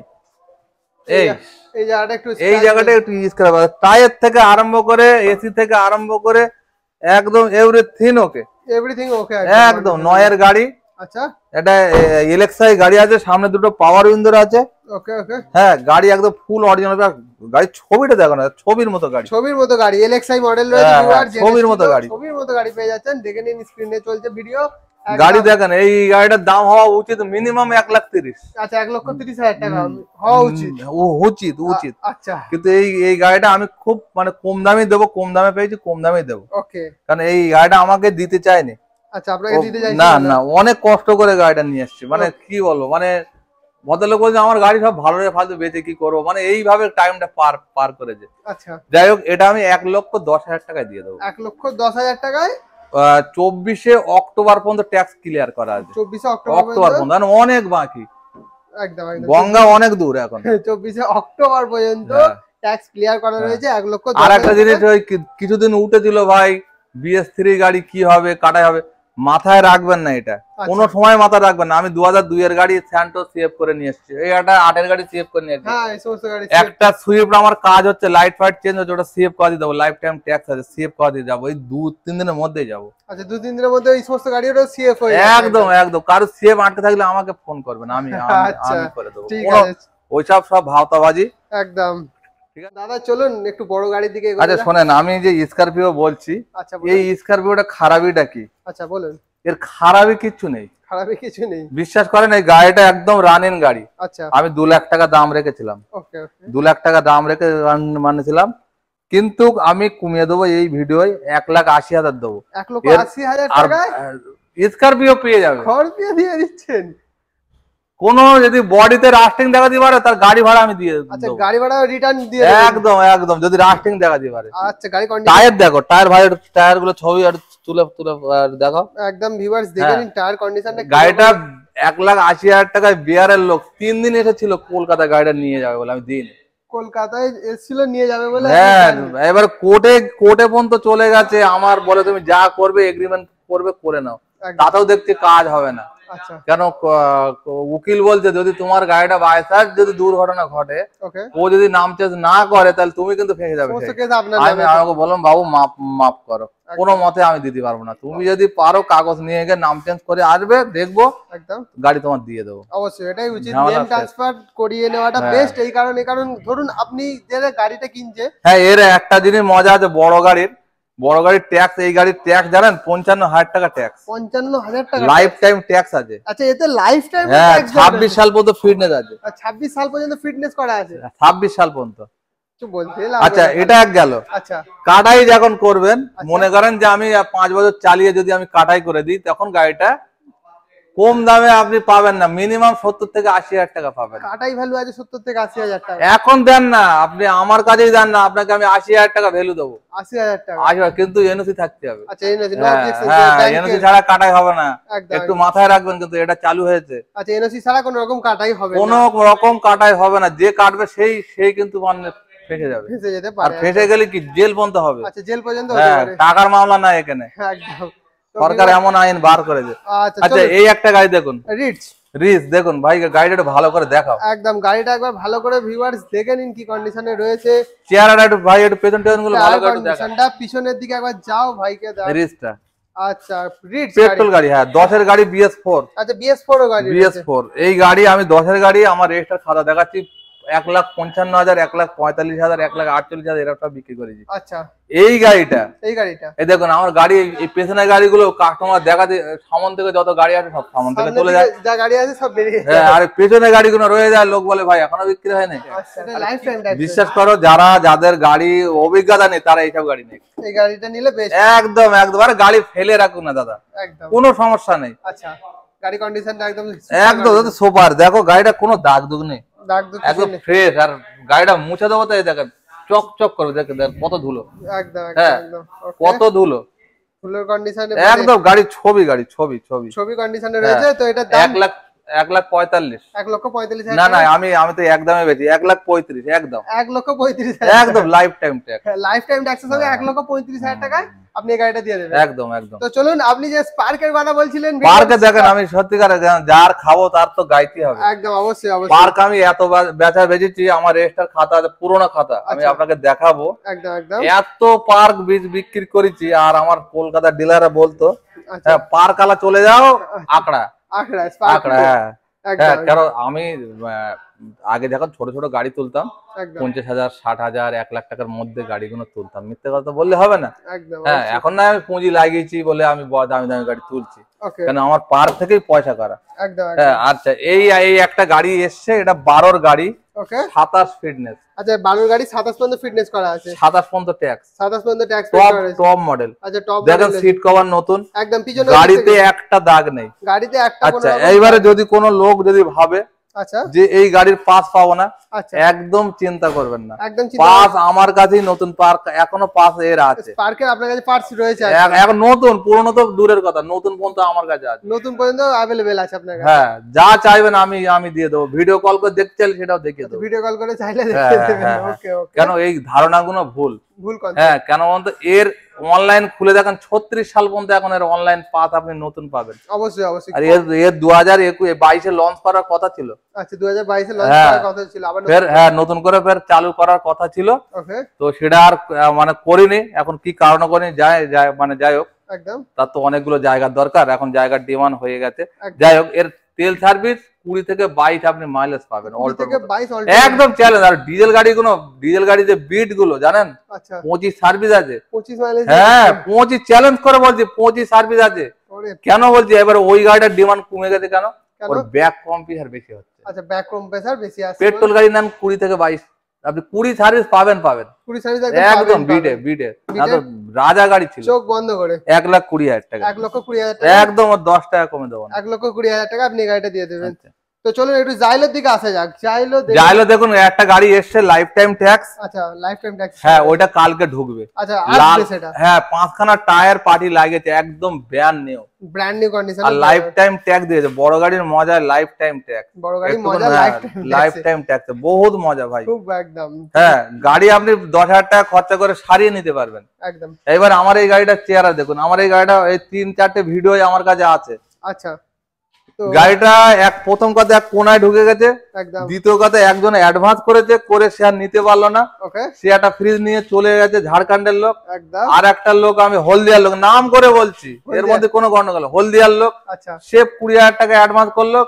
এই এই জায়গাটা একটু এই জায়গাটা একটু ইউজ করা, টায়ার থেকে আরম্ভ করে এসি থেকে আরম্ভ করে একদম এভরিথিং ওকে, এভরিথিং ওকে একদম নয়ের গাড়ি। আচ্ছা, এটা এলএক্সআই গাড়ি আছে, সামনে দুটো পাওয়ার উইন্ডো আছে, ওকে ওকে, হ্যাঁ, গাড়ি একদম ফুল অরিজিনাল, গাড়ির ছবিটা দেখো না, ছবির মতো গাড়ি, ছবির মতো গাড়ি, এলএক্সআই মডেল রয়েছে, হ্যাঁ, ভিউয়ার ছবির মতো গাড়ি, ছবির মতো গাড়ি পেয়ে যাচ্ছেন, দেখে নিন স্ক্রিনে চলছে ভিডিও। গাড়ি দেখেন, এই গাড়িটার দাম হওয়া উচিত মিনিমাম এক লাখ তিরিশ, আচ্ছা, এক লক্ষ তিরিশ হাজার টাকা হওয়া উচিত, উচিত উচিত। আচ্ছা, কিন্তু এই এই গাড়িটা আমি খুব মানে কম দামে দেবো, কম দামে পেয়েছি, কম দামে দেবো, ওকে, কারণ এই গাড়িটা আমাকে দিতে চায়নি। আচ্ছা, আপনাকে দিতে চাইছি না না, অনেক কষ্ট করে গাড়িটা নিয়ে এসেছি, মানে কি বলবো, মানে ভদ্রলোক বলছে আমার গাড়ি সব ভালো রে ফালতু বেঁচে কি করবো, মানে এইভাবে টাইমটা পার পার করেছে। আচ্ছা, যাই হোক, এটা আমি এক লক্ষ দশ হাজার টাকায় দিয়ে দেবো, এক লক্ষ দশ হাজার টাকায়, চব্বিশে অক্টোবর পর্যন্ত ট্যাক্স ক্লিয়ার করা আছে, চব্বিশে অক্টোবর পর্যন্ত, অনেক বাকি, একদম একদম, গঙ্গা অনেক দূর এখন, চব্বিশে অক্টোবর পর্যন্ত ট্যাক্স ক্লিয়ার করা রয়েছে, এক লক্ষ। আর একটা জিনিস, ওই কিছুদিন উঠেছিল ভাই বিএস থ্রি গাড়ি কি হবে, কাটাই হবে, মাথায় রাখবেন না, এটা কোনো সময় মাথায় রাখবেন না। আমি দু হাজার দুই এর গাড়ি স্যান্টো সিএফ করে নিয়ে এসেছি, এই একটা আটের গাড়ি সিএফ করে নিয়ে এসেছি, একটা সুইফট আমার কাজ হচ্ছে, লাইট ফাইট চেঞ্জ হচ্ছে, ওটা সিএফ করে দিয়ে দেবো, লাইফ টাইম ট্যাক্স আছে, সিএফ করে দিয়ে যাবো, এই দু তিন দিনের মধ্যেই যাবো। আচ্ছা, দু তিন দিনের মধ্যে এই সমস্ত গাড়িরও সিএফ হয়ে যাবে, একদম একদম। কারো সিএফ আটকে থাকলে আমাকে ফোন করবেন, আমি আমি করে দেবো, ঠিক আছে, ওইসব সব ভাওতাবাজি একদম। দাদা চলুন একটু বড় গাড়ির দিকে। আচ্ছা শোনেন, আমি যে স্করপিও বলছি, এই স্করপিওটা খারাপিটা কি? আচ্ছা বলুন। এর খারাপই কিচ্ছু নেই, খারাপই কিছু নেই, বিশ্বাস করেন, এই গাড়িটা একদম রানিং গাড়ি। আচ্ছা, আমি দু লাখ টাকা দাম রেখেছিলাম, ওকে ওকে, দু লাখ টাকা দাম রেখে মানেছিলাম, কিন্তু আমি কমিয়ে দেবো এই ভিডিওয়, এক লাখ আশি হাজার দেবো, এক লক্ষ আশি হাজার টাকায় স্করপিও পেয়ে যাবে। খরপিও দিয়ে দিচ্ছেন? কোন যদি বডিতে রাস্টিং দেখা দিতে পারে, তার গাড়ি ভাড়া আমি দিয়ে দেব। আচ্ছা, গাড়ি ভাড়া রিটার্ন দিয়ে একদম একদম, যদি রাস্টিং দেখা দিতে পারে। আচ্ছা, গাড়ি কন্ডিশন, টায়ার দেখো, টায়ার ভাই, টায়ার গুলো ছবি আর তুলে তুলে দেখো, একদম ভিউয়ার্স দেখে নিন টায়ার কন্ডিশনটা। গাড়িটা এক লাখ আশি হাজার টাকায় বিয়ারের লোক তিন দিন এসেছিল কলকাতা গাড়িটা নিয়ে যাবে বলে, আমি দিন কলকাতায় এসেছিল নিয়ে যাবে বলে। হ্যাঁ এবার কোর্টে কোর্টে পর্যন্ত চলে গেছে আমার, বলে তুমি যা করবে এগ্রিমেন্ট করবে করে নাও, তাতেও দেখছি কাজ হবে না। আচ্ছা কেন উকিল বলছে যদি তোমার গাড়িটা বাই চান্স যদি দুর্ঘটনা ঘটে, ও যদি নাম চেঞ্জ না করে তাহলে তুমি কিন্তু ফেঁসে যাবে। আমি আমাকে বললাম বাবু মাপ মাপ করো, কোনো মতে আমি দিতে পারবো না, তুমি যদি পারো কাগজ নিয়ে গিয়ে নাম চেঞ্জ করে আসবে, দেখবো একদম গাড়ি তোমার দিয়ে দেবো। অবশ্যই এটাই উচিত, নেম ট্রান্সফার করিয়ে নেওয়াটা বেস্ট। এই কারণে কারণ ধরুন আপনি যে গাড়িটা কিনছে, হ্যাঁ এর একটা জিনিস মজা আছে বড় গাড়ির, বড় গাড়ির ট্যাক্স, এই গাড়ির ট্যাক্স জানেন পঞ্চান্ন হাজার টাকা ট্যাক্স, পঞ্চান্ন হাজার টাকা লাইফ টাইম ট্যাক্স আছে। আচ্ছা এতে লাইফ টাইম হ্যাঁ ছাব্বিশ সাল পর্যন্ত ফিটনেস আছে। ছাব্বিশ সাল পর্যন্ত ফিটনেস করা আছে, ছাব্বিশ সাল পর্যন্ত। বলতে আচ্ছা এটা এক গেল। আচ্ছা কাটাই যখন করবেন, মনে করেন যে আমি পাঁচ বছর চালিয়ে যদি আমি কাটাই করে দিই, তখন গাড়িটা কম দামে আপনি পাবেন না, মিনিমাম সত্তর থেকে আশি হাজার টাকা পাবেন। কাটাই ভ্যালু আছে সত্তর থেকে আশি হাজার টাকা। এখন দেন না, আপনি আমার কাছেই দেন না, আপনাকে আমি আশি হাজার টাকা ভ্যালু দেবো। আশি হাজার টাকা আসবে, কিন্তু এনওসি থাকতে হবে। আচ্ছা এনওসি, হ্যাঁ এনওসি ছাড়া কাটাই হবে না, একটু মাথায় রাখবেন, কিন্তু এটা চালু হয়েছে। আচ্ছা এনওসি ছাড়া কোনো রকম কাটাই হবে না, কোনো রকম কাটাই হবে না, যে কাটবে সেই সেই কিন্তু মানে ফেসে যাবে, ফেসে যেতে আর পারে। ফেসে গেলে কি জেল পর্যন্ত হবে। আচ্ছা জেল পর্যন্ত হতে পারে, টাকার মামলা না এখানে, একদম সরকার এমন আইন বার করেছে। আচ্ছা আচ্ছা এই একটা গাড়ি দেখুন, রিচ রিচ দেখুন ভাই, গাড়িটা ভালো করে দেখাও। একদম গাড়িটা একবার ভালো করে ভিউয়ার্স দেখে নিন কি কন্ডিশনে রয়েছে। চেহারাটা একটু ভাই একটু পেছন টেছন গুলো ভালো করে দেখাও, কন্ডিশনটা পিছনের দিকে একবার যাও ভাইকে দাও। রিচটা আচ্ছা রিচ পেট্রোল গাড়ি, হ্যাঁ দশ এর গাড়ি বিএস ফোর। আচ্ছা বিএস ফোর ও গাড়ি, বিএস ফোর এই গাড়ি আমি দশ এর গাড়ি, আমার রেজিস্টার খাতা দেখাচ্ছি এক লাখ পঞ্চান্ন হাজার, এক লাখ পঁয়তাল্লিশ হাজার, এক লাখ আটচল্লিশ হাজার এরকম বিক্রি করেছি। আচ্ছা এই গাড়িটা, এই গাড়িটা এই দেখুন আমার গাড়ি, এই পেছনের গাড়িগুলো কাস্টমার দেখাতে সামন থেকে যত গাড়ি আছে সব সামন থেকে চলে যায়, যা গাড়ি আছে সব বেরিয়ে যায়। হ্যাঁ আর পেছনের গাড়িগুলো রয়ে যায়, লোক বলে ভাই এখনো বিক্রি হয় না। লাইফ টাইম বিশ্বাস করো যারা যাদের গাড়ি অভিজ্ঞতা নেই তারা এইসব গাড়ি নেই, এই গাড়িটা নিলে বেশ একদম একদম গাড়ি ফেলে রাখুন না দাদা, একদম কোনো সমস্যা নেই। আচ্ছা গাড়ি কন্ডিশনটা একদম একদম সুপার, দেখো গাড়িটা কোনো দাগ দুগ নেই, দাগ দুগ একদম ফ্রেশ, আর গাড়িটা মুছে দেবো তাই দেখেন চক চক করবে, দেখেন কত ধুলো, একদম একদম কত ধুলো, ফুলের কন্ডিশনে একদম গাড়ি ছবি, গাড়ি ছবি ছবি ছবি কন্ডিশনে রয়েছে। তো এটা দাম এক লাখ এক লাখ পঁয়তাল্লিশ, এক লক্ষ পঁয়তাল্লিশ না না আমি আমি তো একদমই বেশি, এক লাখ পঁয়ত্রিশ একদম, এক লক্ষ পঁয়ত্রিশ একদম life time tax, life time ট্যাক্সের সঙ্গে এক লক্ষ পঁয়ত্রিশ হাজার টাকায় আপনি এই গাড়িটা দিয়ে দেবেন। একদম একদম। তো চলুন আপনি যে স্পার্কের কথা বলছিলেন, পার্কে দেখেন আমি সত্যিকার যার খাবো তার তো গাইতে হবে, একদম অবশ্যই অবশ্যই। পার্ক আমি এত বেচা বেচেছি, আমার রেজিস্টার খাতা আছে পুরোনো খাতা, আমি আপনাকে দেখাবো, একদম একদম এত পার্ক বীজ বিক্রি করেছি। আর আমার কলকাতা ডিলাররা বলতো হ্যাঁ পার্ক আলা চলে যাও আকড়া আকড়া আকড়া, হ্যাঁ হ্যাঁ কারণ আমি আগে যখন ছোট ছোট গাড়ি তুলতাম পঞ্চাশ হাজার ষাট হাজার এক লাখ টাকার মধ্যে গাড়িগুলো তুলতাম, মিথ্যে কথা বললে হবে না। হ্যাঁ এখন না আমি পুঁজি লাগিয়েছি বলে আমি দামি দামি গাড়ি তুলছি, কেন আমার পার্ক থেকেই পয়সা করা। হ্যাঁ আচ্ছা এই এই একটা গাড়ি এসছে, এটা বারোর গাড়ি, সাতাশ ফিটনেস। আচ্ছা বারোর গাড়ি সাতাশ পর্যন্ত ফিটনেস করা আছে, সাতাশ পর্যন্ত ট্যাক্স, সাতাশ পর্যন্ত ট্যাক্স টপ টপ মডেল। আচ্ছা টপ দেখেন সিট কভার নতুন, একদম পিছনে গাড়িতে একটা দাগ নেই, গাড়িতে একটা। আচ্ছা এইবারে যদি কোনো লোক যদি ভাবে আচ্ছা যে এই গাড়ির পাস পাবো না, আচ্ছা একদম চিন্তা করবেন না, একদম পাস আমার কাছেই নতুন, পার্ক এখনো পাস এর আছে, পার্কের আপনার কাছে পার্টস রয়েছে এখন নতুন, পুরনো তো দূরের কথা, নতুন পর্যন্ত আমার কাছে আছে, নতুন পর্যন্ত अवेलेबल আছে আপনার কাছে। হ্যাঁ যা চাইবেন আমি আমি দিয়ে দেবো, ভিডিও কল করে দেখতে চাইলে সেটাও দেখিয়ে দেবো, ভিডিও কল করে চাইলে দেখিয়ে দেবেন। ওকে ওকে, কেন এই ধারণাগুলো ভুল ভুল কথা, হ্যাঁ কেন বলতো এর অনলাইন খুলে দেখেন ছত্রিশ সাল পর্যন্ত এখন এর অনলাইন পাস আপনি নতুন পাবেন। অবশ্যই অবশ্যই। আর এর এর দু হাজার বাইশে লঞ্চ করার কথা ছিল। আচ্ছা দু হাজার বাইশে লঞ্চ করার কথা ছিল, আবার ফের হ্যাঁ নতুন করে ফের চালু করার কথা ছিল। ওকে, তো সেটা আর মানে করিনি, এখন কি কারণে করিনি যায় যায় মানে যাই হোক, একদম তার তো অনেকগুলো জায়গার দরকার, এখন জায়গার ডিমান্ড হয়ে গেছে। যাই হোক এর তেল সার্ভিস কুড়ি থেকে বাইশ আপনি মাইলেজ পাবেন, একদম চ্যালেঞ্জ। আর ডিজেল গাড়িগুলো, ডিজেল গাড়ি যে বিট গুলো জানেন পঁচিশ সার্ভিস আছে, পঁচিশ মাইলেজ, হ্যাঁ পঁচিশ চ্যালেঞ্জ করে বলছি পঁচিশ সার্ভিস আছে। কেন বলছি এবার ওই গাড়িটার ডিমান্ড কমে গেছে, কেন ওর ব্যাক কম্প্রেসার বেশি হচ্ছে। আচ্ছা ব্যাক কম্প্রেসার বেশি আছে, পেট্রোল গাড়ি নেন কুড়ি থেকে বাইশ, আপনি কুড়ি সার্ভিস পাবেন পাবেন কুড়ি সার্ভিস একদম বিটে বিটে। না তো রাজা গাড়ি ছিল চোখ বন্ধ করে এক লাখ কুড়ি হাজার টাকা, এক লক্ষ কুড়ি হাজার টাকা একদম দশ টাকা কমে দেবো, এক লক্ষ কুড়ি হাজার টাকা আপনি গাড়িটা দিয়ে দেবেন। তো তো চলুন একটু জাইলোর দিকে আসা যাক। জাইলো জাইলো দেখুন একটা গাড়ি এসছে লাইফ টাইম ট্যাক্স। আচ্ছা লাইফ টাইম ট্যাক্স, হ্যাঁ ওইটা কালকে ঢুকবে। আচ্ছা আসবে সেটা। হ্যাঁ পাঁচখানা টায়ার পার্টি লাগেছে, একদম brand new, brand new condition, আর লাইফ টাইম ট্যাক্স দিয়েছে। বড় গাড়ির মজা লাইফ টাইম ট্যাক্স, বড় গাড়ির মজা life time life time tax, বহুত মজা ভাই, খুব একদম। হ্যাঁ গাড়ি আপনি দশ হাজার টাকা খরচা করে সারিয়ে নিতে পারবেন একদম। এবার আমার এই গাড়িটা চেহারা দেখুন, আমার এই গাড়িটা এই তিন চারটে ভিডিও আমার কাছে আছে। আচ্ছা গাড়িটা এক প্রথম কথা এক কোনায় ঢুকে গেছে, দ্বিতীয় কথা একজন অ্যাডভান্স করেছে, করে সে আর নিতে পারলো না, সে একটা ফ্রিজ নিয়ে চলে গেছে ঝাড়খণ্ডের লোক। আর একটা লোক আমি হলদিয়ার লোক নাম করে বলছি, এর মধ্যে কোনো গন্ডগোল, হলদিয়ার লোক, সে কুড়ি হাজার টাকা অ্যাডভান্স করলো,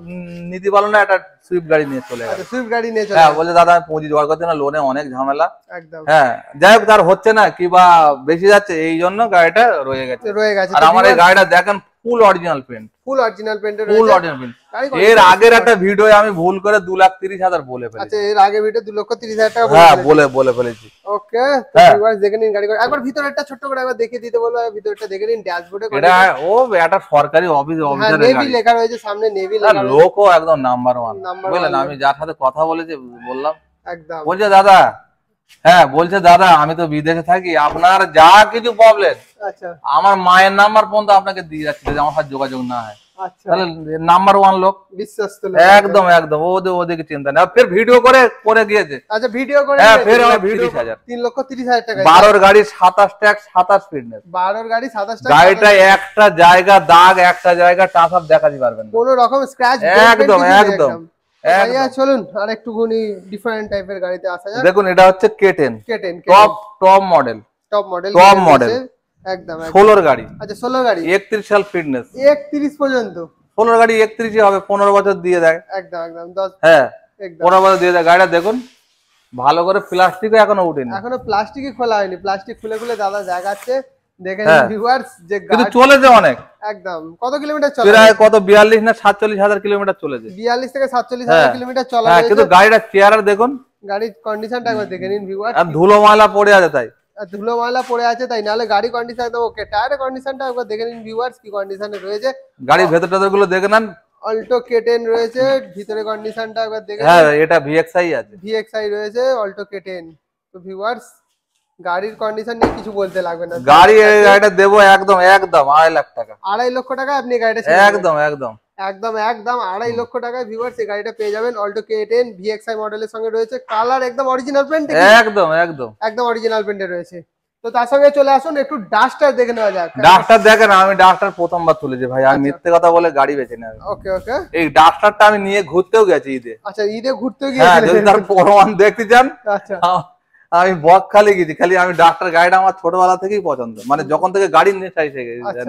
নিতে পারলো না, একটা সুইফট গাড়ি নিয়ে চলে গেছে। সুইফট গাড়ি নিয়ে হ্যাঁ বলছে দাদা আমি পুঁজি জোগাড় করতে না, লোনে অনেক ঝামেলা। হ্যাঁ যাই হোক তার হচ্ছে না কি বা বেশি যাচ্ছে, এই জন্য গাড়িটা রয়ে গেছে রয়ে গেছে আর আমার এই গাড়িটা দেখেন full original paint, full original paint, full original paint. এর আগের একটা ভিডিও আমি ভুল করে দু লাখ তিরিশ হাজার বলে ফেলেছি। আচ্ছা এর আগের ভিডিও দু লক্ষ তিরিশ হাজার টাকা হ্যাঁ বলে বলে ফেলেছি। ওকে তো ভিউয়ার্স দেখে নিন গাড়ি, একবার ভিতরেরটা ছোট করে একবার দেখিয়ে দিতে বলবো, ভিতরটা দেখে নিন ড্যাশবোর্ডে। এটা ও একটা সরকারি অফিস, অফিসারের গাড়ি, নেভি লেখা রয়েছে সামনে, নেভি লেখা রয়েছে, লোকও একদম নাম্বার ওয়ান বুঝলেন। আমি যার সাথে কথা বলেছি বললাম, একদম বলছে দাদা, হ্যাঁ বলছে দাদা আমি তো বিদেশে থাকি, আপনার যা কিছু প্রবলেম আচ্ছা আমার মায়ের নাম্বার পর্যন্ত আপনাকে দিয়ে যাচ্ছে, যদি আমার সাথে যোগাযোগ না হয়। আচ্ছা তাহলে নাম্বার ওয়ান লোক, বিশ্বস্ত লোক, একদম একদম ওদের ওদিকে চিন্তা নেই। ফের ভিডিও করে করে দিয়েছে। আচ্ছা ভিডিও করে হ্যাঁ ফের আমার ভিডিও তিন লক্ষ তিরিশ হাজার টাকা, বারোর গাড়ি সাতাশ ট্যাক্স সাতাশ ফিটনেস, বারোর গাড়ি সাতাশ টাকা, গাড়িটা একটা জায়গা দাগ একটা জায়গা টাচ আপ দেখাতে পারবেন না, কোনো রকম স্ক্র্যাচ, একদম একদম। ভাইয়া চলুন আর একটুখানি ডিফারেন্ট টাইপের গাড়িতে আসা যাক। দেখুন এটা হচ্ছে K ten, K ten top top model, top model, top model একদম ষোলোর গাড়ি। আচ্ছা ষোলো গাড়ি, একত্রিশ সাল ফিটনেস, একত্রিশ পর্যন্ত ষোলোর গাড়ি একত্রিশই হবে, পনেরো বছর দিয়ে দেয়, একদম একদম দশ, হ্যাঁ পনেরো বছর দিয়ে দেয়। গাড়িটা দেখুন ভালো করে, প্লাস্টিকও এখনো উঠেনি, এখনো প্লাস্টিকই খোলা হয়নি, প্লাস্টিক খুলে খুলে দাদা দেখাচ্ছে, দেখেন ভিউয়ার্স যে কিন্তু চলেছে অনেক, একদম। কত কিলোমিটার চলে? প্রায় কত বিয়াল্লিশ না সাতচল্লিশ হাজার কিলোমিটার চলেছে, বিয়াল্লিশ থেকে সাতচল্লিশ হাজার কিলোমিটার চলা হয়েছে। কিন্তু গাড়িটা চেহারা দেখুন, গাড়ির কন্ডিশনটা একবার দেখে নিন ভিউয়ার্স, আর ধুলো ময়লা পড়ে আছে তাই, ধুলো ময়লা পড়ে আছে তাই, নাহলে গাড়ি কন্ডিশন একদম ওকে। টায়ারের কন্ডিশনটা একবার দেখে নিন ভিউয়ার্স কি কন্ডিশনে রয়েছে, গাড়ির ভেতর টেতর গুলো দেখে নেন। অল্টো কে টেন রয়েছে, ভিতরে কন্ডিশনটা একবার দেখে হ্যাঁ এটা ভিএক্সআই আছে, ভিএক্সআই রয়েছে, অল্টো কে টেন। তো ভিউয়ার্স গাড়ির কন্ডিশন নিয়ে কিছু বলতে লাগবে না, গাড়ি এই গাড়িটা দেবো একদম একদম আড়াই লাখ টাকা, আড়াই লক্ষ টাকা আপনি গাড়িটা একদম একদম একদম একদম আড়াই লক্ষ টাকায় ভিউয়ার্স এই গাড়িটা পেয়ে যাবেন। অল্টো কে টেন ভিএক্সআই মডেলের সঙ্গে রয়েছে, কালার একদম অরিজিনাল প্রিন্ট, একদম একদম একদম অরিজিনাল প্রিন্টে রয়েছে। তো তার সঙ্গে চলে আসুন একটু ডাস্টার দেখে নেওয়া যাক। ডাস্টার দেখেন, আমি ডাস্টার প্রথমবার তুলেছি ভাই, আমি মিথ্যে কথা বলে গাড়ি বেচে নেব। ওকে ওকে, এই ডাস্টারটা আমি নিয়ে ঘুরতেও গেছি ঈদে। আচ্ছা ঈদে ঘুরতে হ্যাঁ গিয়েছিলেন? যদি তার প্রমাণ দেখতে চান, আচ্ছা আমি বকখালি গেছি, খালি আমি ডাক্তার গাড়িটা আমার ছোটবেলা থেকেই পছন্দ, মানে যখন থেকে গাড়ি নেশা এসে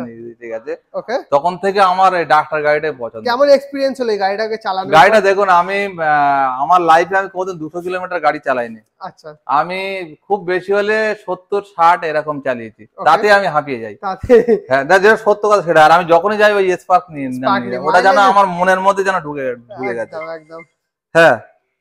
গেছে তখন থেকে আমার এই ডাক্তার গাড়িটাই পছন্দ। কেমন এক্সপিরিয়েন্স হলো এই গাড়িটাকে চালানো? গাড়িটা দেখুন, আমি আমার লাইফে আমি কোনোদিন দুশো কিলোমিটার গাড়ি চালাইনি। আচ্ছা আমি খুব বেশি হলে সত্তর ষাট এরকম চালিয়েছি, তাতে আমি হাঁপিয়ে যাই। হ্যাঁ যেটা সত্য কথা সেটা। আর আমি যখনই যাই ওই স্পার্ক নিয়ে, ওটা যেন আমার মনের মধ্যে যেন ঢুকে ঢুকে গেছে। একদম হ্যাঁ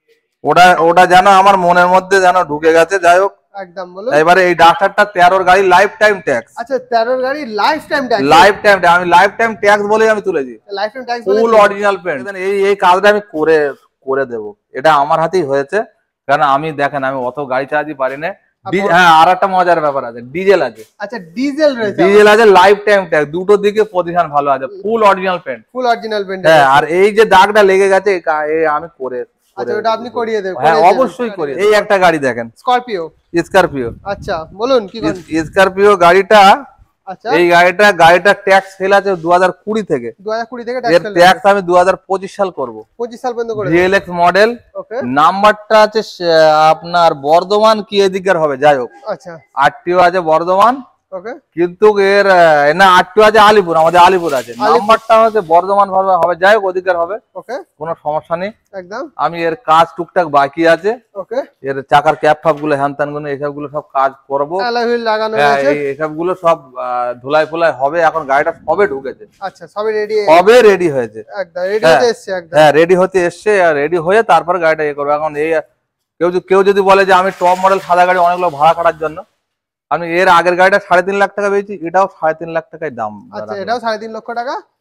ওটা ওটা যেন আমার মনের মধ্যে যেন ঢুকে গেছে। যাই হোক একদম বলো। এবারে এই ডাক্তারটা তেরোর গাড়ি লাইফ টাইম ট্যাক্স। আচ্ছা তেরোর গাড়ি life time tax, life time আমি লাইফ টাইম ট্যাক্স বলে আমি তুলেছি, life time tax full original paint. এই এই কাজটা আমি করে করে দেব, এটা আমার হাতেই হয়েছে। কারণ আমি দেখেন আমি অত গাড়ি চালাতে পারি না। হ্যাঁ আর একটা মজার ব্যাপার আছে, ডিজেল আছে। আচ্ছা ডিজেল রয়েছে, ডিজেল আছে, লাইফ টাইম ট্যাক্স, দুটো দিকে পজিশন ভালো আছে, full original paint, full original paint. হ্যাঁ আর এই যে দাগটা লেগে গেছে আমি করে, আচ্ছা ওটা আপনি করিয়ে দেবেন? হ্যাঁ অবশ্যই করি। এই একটা গাড়ি দেখেন, স্করপিও, স্করপিও। আচ্ছা বলুন কি স্করপিও গাড়িটা। আচ্ছা এই গাড়িটা গাড়িটা ট্যাক্স ফেল আছে দু হাজার কুড়ি থেকে, দু হাজার কুড়ি থেকে এর ট্যাক্স আমি দু হাজার পঁচিশ সাল করব। পঁচিশ সাল পর্যন্ত করে ভিএলএক্স মডেল, ওকে। নাম্বারটা আছে আপনার বর্ধমান কি এদিকের হবে, যাই হোক। আচ্ছা আরটিও আছে বর্ধমান, ওকে। কিন্তু এর না আরটিও আছে আলিপুর, আমাদের আলিপুর আছে, নাম্বারটা হচ্ছে বর্ধমান হবে, যাই হোক ওদিকের হবে, ওকে কোনো সমস্যা নেই একদম। আমি এর কাজ টুকটাক বাকি আছে, ওকে। এর চাকার ক্যাপ ফাপ গুলো হ্যান ত্যান গুলো এসব গুলো সব কাজ করবো, লাগানো আছে এসব গুলো সব ধুলাই ফোলাই হবে। এখন গাড়িটা সবে ঢুকেছে, আচ্ছা সবে রেডি, সবে রেডি হয়েছে একদম, রেডি হতে এসেছে একদম। হ্যাঁ রেডি হতে এসেছে, আর রেডি হয়ে তারপর গাড়িটা ইয়ে করবো। এখন এই কেউ কেউ যদি বলে যে আমি টপ মডেল সাদা গাড়ি অনেকগুলো ভাড়া কাটার জন্য, আমি এর আগের গাড়িটা সাড়ে তিন লাখ টাকা পেয়েছি, এটাও সাড়ে তিন লাখ টাকায় দাম। আচ্ছা এটাও সাড়ে তিন লক্ষ টাকা,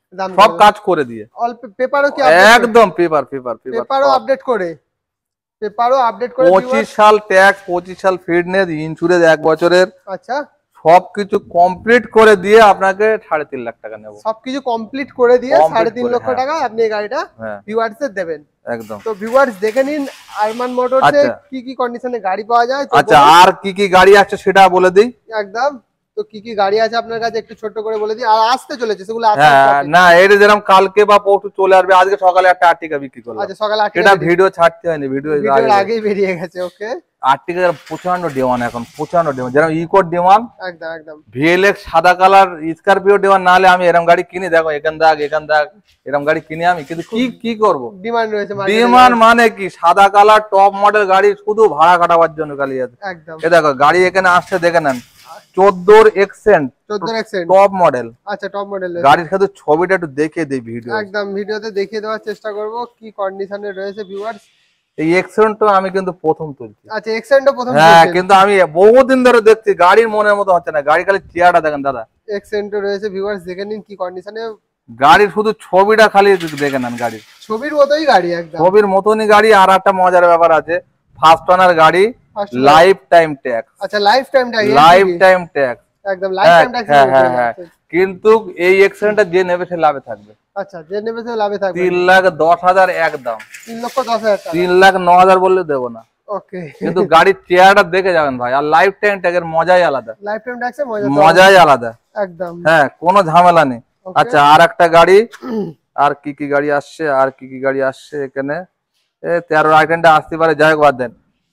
সব কাজ করে দিয়ে। অল্প পেপারও কি একদম পেপার পেপার পেপারও আপডেট করে পেপারও আপডেট করে পঁচিশ সাল ট্যাক্স, পঁচিশ সাল ফিটনেস, ইন্স্যুরেন্স এক বছরের, আচ্ছা সবকিছু কমপ্লিট করে দিয়ে আপনাকে সাড়ে তিন লাখ টাকা নেব। সবকিছু কমপ্লিট করে দিয়ে সাড়ে তিন লক্ষ টাকা আপনি এই গাড়িটা ভিউয়ার্স এর দেবেন। একদম। তো ভিউয়ার্স দেখে নিন আরমান মোটরসে কি কি কন্ডিশনে গাড়ি পাওয়া যায়। আচ্ছা আর কি কি গাড়ি আছে সেটা বলে দিই। একদম। তো কি কি গাড়ি আছে আপনার কাছে একটু ছোট করে বলে দিই। আর আসতে চলেছে সেগুলো আসতে না এটা যেরকম কালকে বা পরশু চলে আসবে, আজকে সকালে একটা আর্টিকা বিক্রি করলাম। আচ্ছা সকালে আর্টিকা, এটা ভিডিও ছাড়তে হয়নি, ভিডিও আগেই বেরিয়ে গেছে। ওকে আর্টিকা প্রচন্ড ডিমান্ড এখন, প্রচন্ড ডিমান্ড, যেরকম ইকো ডিমান্ড। একদম একদম। ভিএলএক্স সাদা কালার স্করপিও ডিমান্ড, না হলে আমি এরকম গাড়ি কিনি। দেখো এখান দাগ এখান দাগ এরকম গাড়ি কিনি আমি, কিন্তু কি কি করব, ডিমান্ড রয়েছে। ডিমান্ড মানে কি সাদা কালার টপ মডেল গাড়ি শুধু ভাড়া কাটাবার জন্য খালি আছে। একদম। এই দেখো গাড়ি এখানে আসছে দেখে নেন, চোদ্দোর এক্সেন্ট চোদ্দোর এক্সেন্ট টপ মডেল। আচ্ছা টপ মডেল। গাড়ির সাথে ছবিটা একটু দেখিয়ে দেই ভিডিও। একদম ভিডিওতে দেখিয়ে দেওয়ার চেষ্টা করব কি কন্ডিশনে রয়েছে ভিউয়ার্স। এই এক্সেন্টটা আমি কিন্তু প্রথম তুলছি। আচ্ছা এক্সেন্টও প্রথম তুলছি। হ্যাঁ কিন্তু আমি বহুদিন ধরে দেখছি, গাড়ির মনের মতো হচ্ছে না। গাড়ি খালি চেয়ারটা দেখেন দাদা। এক্সেন্টও রয়েছে ভিউয়ার্স দেখে নিন কি কন্ডিশনে। গাড়ির শুধু ছবিটা খালি দেখে নেন, গাড়ির ছবির মতোই গাড়ি, একদম ছবির মতনই গাড়ি। আর একটা মজার ব্যাপার আছে, ফার্স্ট ওনার গাড়ি, লাইফ টাইম ট্যাক্স। আচ্ছা life time tax, life time tax একদম লাইফ টাইম ট্যাক্স। হ্যাঁ হ্যাঁ হ্যাঁ। কিন্তু এই এক্সেন্টটা যে নেবে সে লাভে থাকবে। আচ্ছা যে নেবে সে লাভে থাকবে। তিন লাখ দশ হাজার একদম, তিন লক্ষ দশ হাজার টাকা, তিন লাখ ন হাজার বললে দেবো না। ওকে কিন্তু গাড়ির চেয়ারটা দেখে যাবেন ভাই। আর লাইফ টাইম ট্যাগের মজাই আলাদা, লাইফ টাইম ট্যাক্সের মজা মজাই আলাদা একদম। হ্যাঁ কোনো ঝামেলা নেই। আচ্ছা আর একটা গাড়ি, আর কি কি গাড়ি আসছে, আর কি কি গাড়ি আসছে এখানে। এ তেরোর আইটেমটা আসতে পারে, যাই হোক বাদ দেন।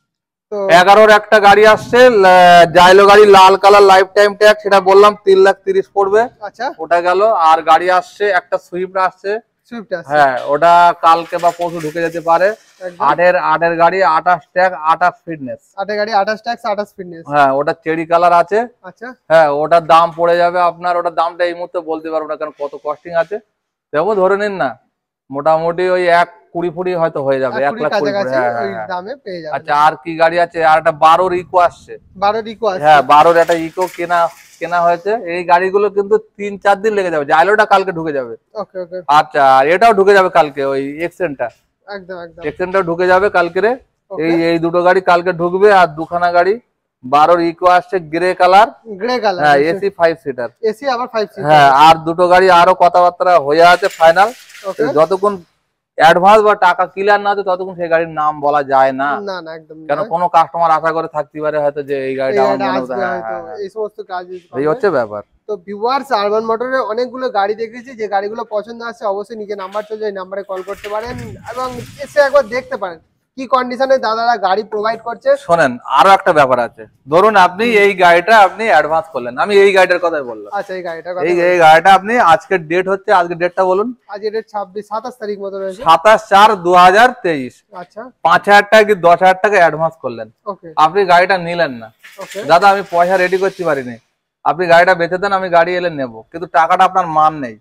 এগারোর একটা গাড়ি আসছে, জাইলো গাড়ি, লাল কালার, লাইফ টাইম ট্যাগ, সেটা বললাম তিন লাখ তিরিশ পড়বে। আচ্ছা ওটা গেল। আর গাড়ি আসছে একটা সুইফট আসছে, সুইফট আসছে, হ্যাঁ ওটা কালকে বা পরশু ঢুকে যেতে পারে। আটের আটের গাড়ি, আঠাশ ট্যাগ, আঠাশ ফিটনেস। আটের গাড়ি আঠাশ ট্যাক্স, আঠাশ ফিটনেস। হ্যাঁ ওটা চেরি কালার আছে। আচ্ছা হ্যাঁ ওটার দাম পড়ে যাবে আপনার, ওটার দামটা এই মুহূর্তে বলতে পারবো না কারণ কত কস্টিং আছে। দেখো ধরে নিন না মোটামুটি ওই এক কুড়ি ফুড়ি হয়তো হয়ে যাবে, এক লাখ কুড়ি। আচ্ছা আর কি গাড়ি আছে, আর একটা বারোর ইকো আসছে। বারোর ইকো আছে, হ্যাঁ বারোর একটা ইকো কেনা কেনা হয়েছে। এই গাড়িগুলো কিন্তু তিন চার দিন লেগে যাবে। জাইলোটা কালকে ঢুকে যাবে। ওকে ওকে। আচ্ছা আর এটাও ঢুকে যাবে কালকে, ওই এক্সেন্টটা একদম একদম, এক্সেন্টটাও ঢুকে যাবে কালকে রে। এই এই দুটো গাড়ি কালকে ঢুকবে। আর দুখানা গাড়ি বারোর ইকো আসছে গ্রে কালার, গ্রে কালার, হ্যাঁ এসি ফাইভ সিটার, এসি আবার ফাইভ সিটার। হ্যাঁ আর দুটো গাড়ি আরো কথাবার্তা হয়ে আছে ফাইনাল। যতক্ষণ অ্যাডভান্স বা টাকা ক্লিয়ার না আছে ততক্ষণ সেই গাড়ির নাম বলা যায় না। না না একদম, কেন কোনো কাস্টমার আশা করে থাকতে পারে হয়তো যে এই গাড়িটা আমার মনে হতো। এই সমস্ত কাজ এই হচ্ছে ব্যাপার। তো ভিউয়ার্স আরমান মোটরের অনেকগুলো গাড়ি দেখেছি, যে গাড়িগুলো পছন্দ আছে অবশ্যই নিজে নাম্বার চলছে এই নাম্বারে কল করতে পারেন এবং এসে একবার দেখতে পারেন কি কন্ডিশনে দাদারা গাড়ি প্রোভাইড করছে। শোনেন আরো একটা ব্যাপার আছে, ধরুন আপনি এই গাড়িটা আপনি অ্যাডভান্স করলেন, আমি এই গাড়িটার কথাই বললাম। আচ্ছা এই গাড়িটা এই এই গাড়িটা আপনি আজকের ডেট হচ্ছে, আজকের ডেটটা বলুন। আজকের ডেট ছাব্বিশ সাতাশ তারিখ মতো রয়েছে, সাতাশ চার দু হাজার তেইশ। আচ্ছা পাঁচ হাজার টাকা কি দশ হাজার টাকা অ্যাডভান্স করলেন, ওকে আপনি গাড়িটা নিলেন না। দাদা আমি পয়সা রেডি করতে পারিনি, আপনি গাড়িটা বেচে দেন, আমি গাড়ি এলে নেবো, কিন্তু টাকাটা আপনার মান নেই।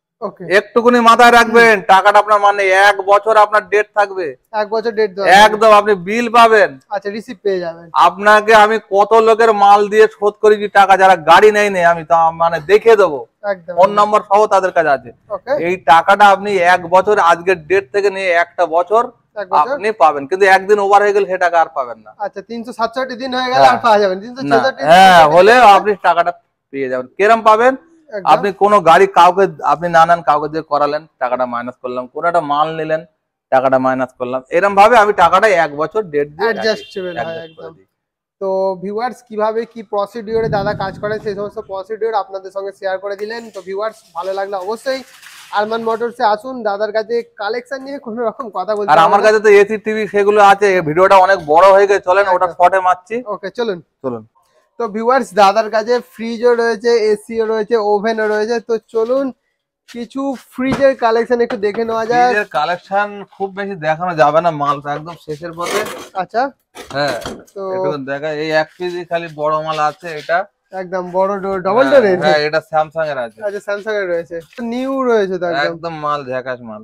একটুকুনি মাথায় রাখবেন, টাকাটা আপনার মানে এক বছর আপনার ডেট থাকবে, এক বছর ডেট একদম আপনি বিল পাবেন। আচ্ছা রিসিপ্ট পেয়ে যাবেন। আপনাকে আমি কত লোকের মাল দিয়ে শোধ করেছি টাকা, যারা গাড়ি নেই নেই আমি তা মানে দেখে দেবো, ফোন নম্বর সহ তাদের কাছে আছে। এই টাকাটা আপনি এক বছর আজকের ডেট থেকে নিয়ে একটা বছর আপনি পাবেন, কিন্তু একদিন ওভার হয়ে গেলে সে টাকা আর পাবেন না। আচ্ছা তিনশো সাতষট্টি দিন হয়ে গেলে আর পাওয়া যাবে না। হ্যাঁ হলে আপনি টাকাটা পেয়ে যাবেন। কিরম পাবেন, আপনি কোনো গাড়ি কাউকে আপনি না নেন, কাউকে দিয়ে করালেন, টাকাটা মাইনাস করলাম, কোনো একটা মাল নিলেন, টাকাটা মাইনাস করলাম, এরকম ভাবে আমি টাকাটা এক বছর ডেট দিয়ে অ্যাডজাস্টেবল হয় একদম। তো ভিউয়ার্স কিভাবে কি প্রসিডিওরে দাদা কাজ করে সেই সমস্ত প্রসিডিওর আপনাদের সঙ্গে শেয়ার করে দিলেন। তো ভিউয়ার্স ভালো লাগলে অবশ্যই আরমান মোটরসে আসুন, দাদার কাছে কালেকশন নিয়ে কোনো রকম কথা বলতে। আর আমার কাছে তো এসি টিভি সেগুলো আছে, ভিডিওটা অনেক বড় হয়ে গেছে, চলেন ওটা শর্টে মারছি। ওকে চলুন চলুন। তো ভিউয়ার্স দাদার কাছে ফ্রিজও রয়েছে, এসিও রয়েছে, ওভেনও রয়েছে। তো চলুন কিছু ফ্রিজের কালেকশন একটু দেখে নেওয়া যায়। ফ্রিজের কালেকশন খুব বেশি দেখানো যাবে না, মাল একদম শেষের পথে। আচ্ছা হ্যাঁ তো একটু দেখা, এই এক পিসই খালি বড় মাল আছে, এটা একদম বড় ডোর ডাবল ডোর এর। হ্যাঁ এটা স্যামসাং এর আছে। আচ্ছা স্যামসাং এর রয়েছে, নিউ রয়েছে তো একদম একদম মাল ঝাকাস মাল।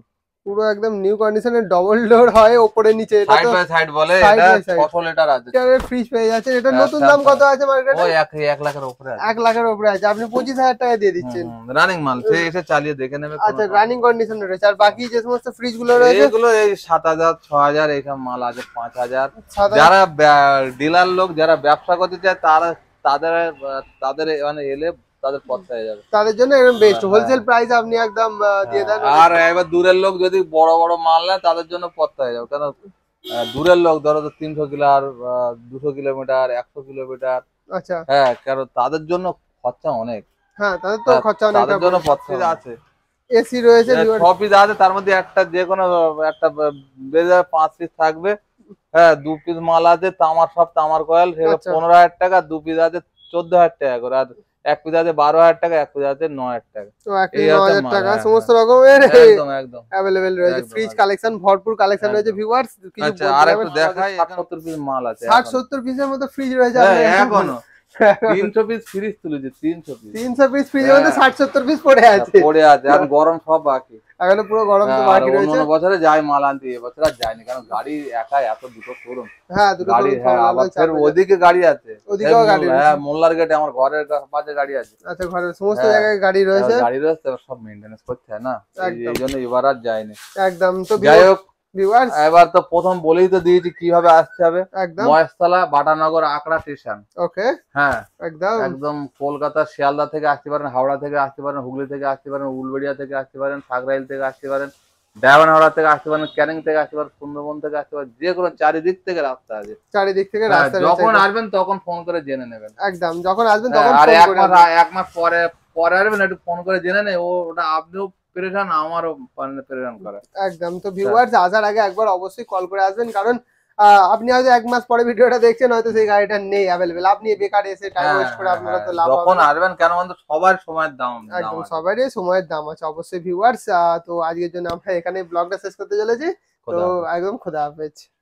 পুরো একদম নিউ কন্ডিশনের ডবল ডোর হয় উপরে নিচে, এটা সাইড তো বাই সাইড বলে, side এটা by side। ছশো লিটার আছে। লিটারের ফ্রিজ পেয়ে যাচ্ছে। এটা নতুন দাম কত আছে মার্কেটে? ওই এক এক লাখের উপরে আছে। এক লাখের উপরে আছে, আপনি পঁচিশ হাজার টাকা দিয়ে দিচ্ছেন। রানিং মাল, সে এসে চালিয়ে দেখে নেবে। আচ্ছা, রানিং কন্ডিশনে রয়েছে। আর বাকি যে সমস্ত ফ্রিজ গুলো রয়েছে এগুলো এই সাত হাজার ছ হাজার এইসব মাল আছে, পাঁচ হাজার। সাত হাজার। যারা ডিলার লোক যারা ব্যবসা করতে চায় তারা তাদের তাদের মানে এলে তাদের পথ হয়ে যাবে, তাদের জন্য একদম বেস্ট। হোলসেল প্রাইস আপনি একদম আহ, দিয়ে দেন। আর এবার দূরের লোক যদি বড় বড় মাল নেয় তাদের জন্য পথ হয়ে যাবে, কারণ আহ, দূরের লোক ধরো তো তিনশো কিলোর দুশো কিলোমিটার একশো কিলোমিটার। আচ্ছা হ্যাঁ, কারণ তাদের জন্য খরচা অনেক। হ্যাঁ, তাদের তো খরচা অনেক। তাদের জন্য পথ আছে। এসি রয়েছে, ছ পিস আছে, তার মধ্যে একটা যে কোনো একটা বেজে পাঁচ পিস থাকবে। হ্যাঁ, দু পিস মাল আছে তামার, সব তামার কয়েল, সেটা পনেরো হাজার টাকা। দু পিস আছে চোদ্দ হাজার টাকা করে, আর এক পিস আছে বারো হাজার টাকা, এক পিস আছে নয় হাজার টাকা। তো এক পিস নয় হাজার টাকা সমস্ত রকমের একদম একদম অ্যাভেলেবেল রয়েছে। ফ্রিজ কালেকশন ভরপুর কালেকশন রয়েছে ভিউয়ার্স। কিছু আচ্ছা, আর একটু দেখাই, ষাট সত্তর পিস মাল আছে। ষাট সত্তর পিসের মতো ফ্রিজ রয়েছে এখনো। তিনশো পিস ফ্রিজ তুলেছে, তিনশো পিস তিনশো পিস ফ্রিজের মধ্যে ষাট সত্তর পিস পড়ে আছে পড়ে আছে, আর গরম সব বাকি। এখনো পুরো গরম তো বাকি রয়েছে। অন্য বছরে যাই মাল আনতে, এবছর আর যায়নি, কারণ গাড়ি একা এত দুটো শোরুম। হ্যাঁ, দুটো গাড়ি, হ্যাঁ, আবার ফের ওদিকে গাড়ি আছে, ওদিকেও গাড়ি। হ্যাঁ, মোল্লার গেটে আমার ঘরের পাশে গাড়ি আছে। আচ্ছা, ঘরের সমস্ত জায়গায় গাড়ি রয়েছে। গাড়ি রয়েছে, সব মেইনটেনেন্স করতে হয় না, এই জন্য এবার আর যায়নি। একদম। তো যাই হোক, ভিউয়ার্স এবার তো প্রথম বলেই তো দিয়েছি কিভাবে আসতে হবে। একদম মহেশতলা বাটানগর আকড়া স্টেশন। ওকে, হ্যাঁ, একদম একদম কলকাতা শিয়ালদা থেকে আসতে পারেন, হাওড়া থেকে আসতে পারেন, হুগলি থেকে আসতে পারেন, উলবেড়িয়া থেকে আসতে পারেন, সাকরাইল থেকে আসতে পারেন, ডায়মন্ডহাওড়া থেকে আসতে পারেন, ক্যানিং থেকে আসতে পারেন, সুন্দরবন থেকে আসতে পারেন, যে কোনো চারিদিক থেকে রাস্তা আছে। চারিদিক থেকে রাস্তা রয়েছে। যখন আসবেন তখন ফোন করে জেনে নেবেন। একদম, যখন আসবেন তখন আর ফোন এক করে মাস আসবেন। এক মাস পরে পরে আসবেন, একটু ফোন করে জেনে নেই, ও ওটা আপনিও পেরেশান, আমারও পেরেশান করে। একদম। তো ভিউয়ার্স আসার আগে একবার অবশ্যই কল করে আসবেন, কারণ আহ, আপনি হয়তো এক মাস পরে ভিডিওটা দেখছেন, হয়তো সেই গাড়িটা নেই অ্যাভেলেবেল। আপনি বেকার এসে টাইম ওয়েস্ট করে আপনারা তো লাভ হবে যখন না। আসবেন কেন, বন্ধু, সবার সময়ের দাম একদম, সবারই সময়ের দাম আছে অবশ্যই ভিউয়ার্স। তো আজকের জন্য আমরা এখানে ব্লগটা শেষ করতে চলেছি। তো একদম খোদা হাফেজ।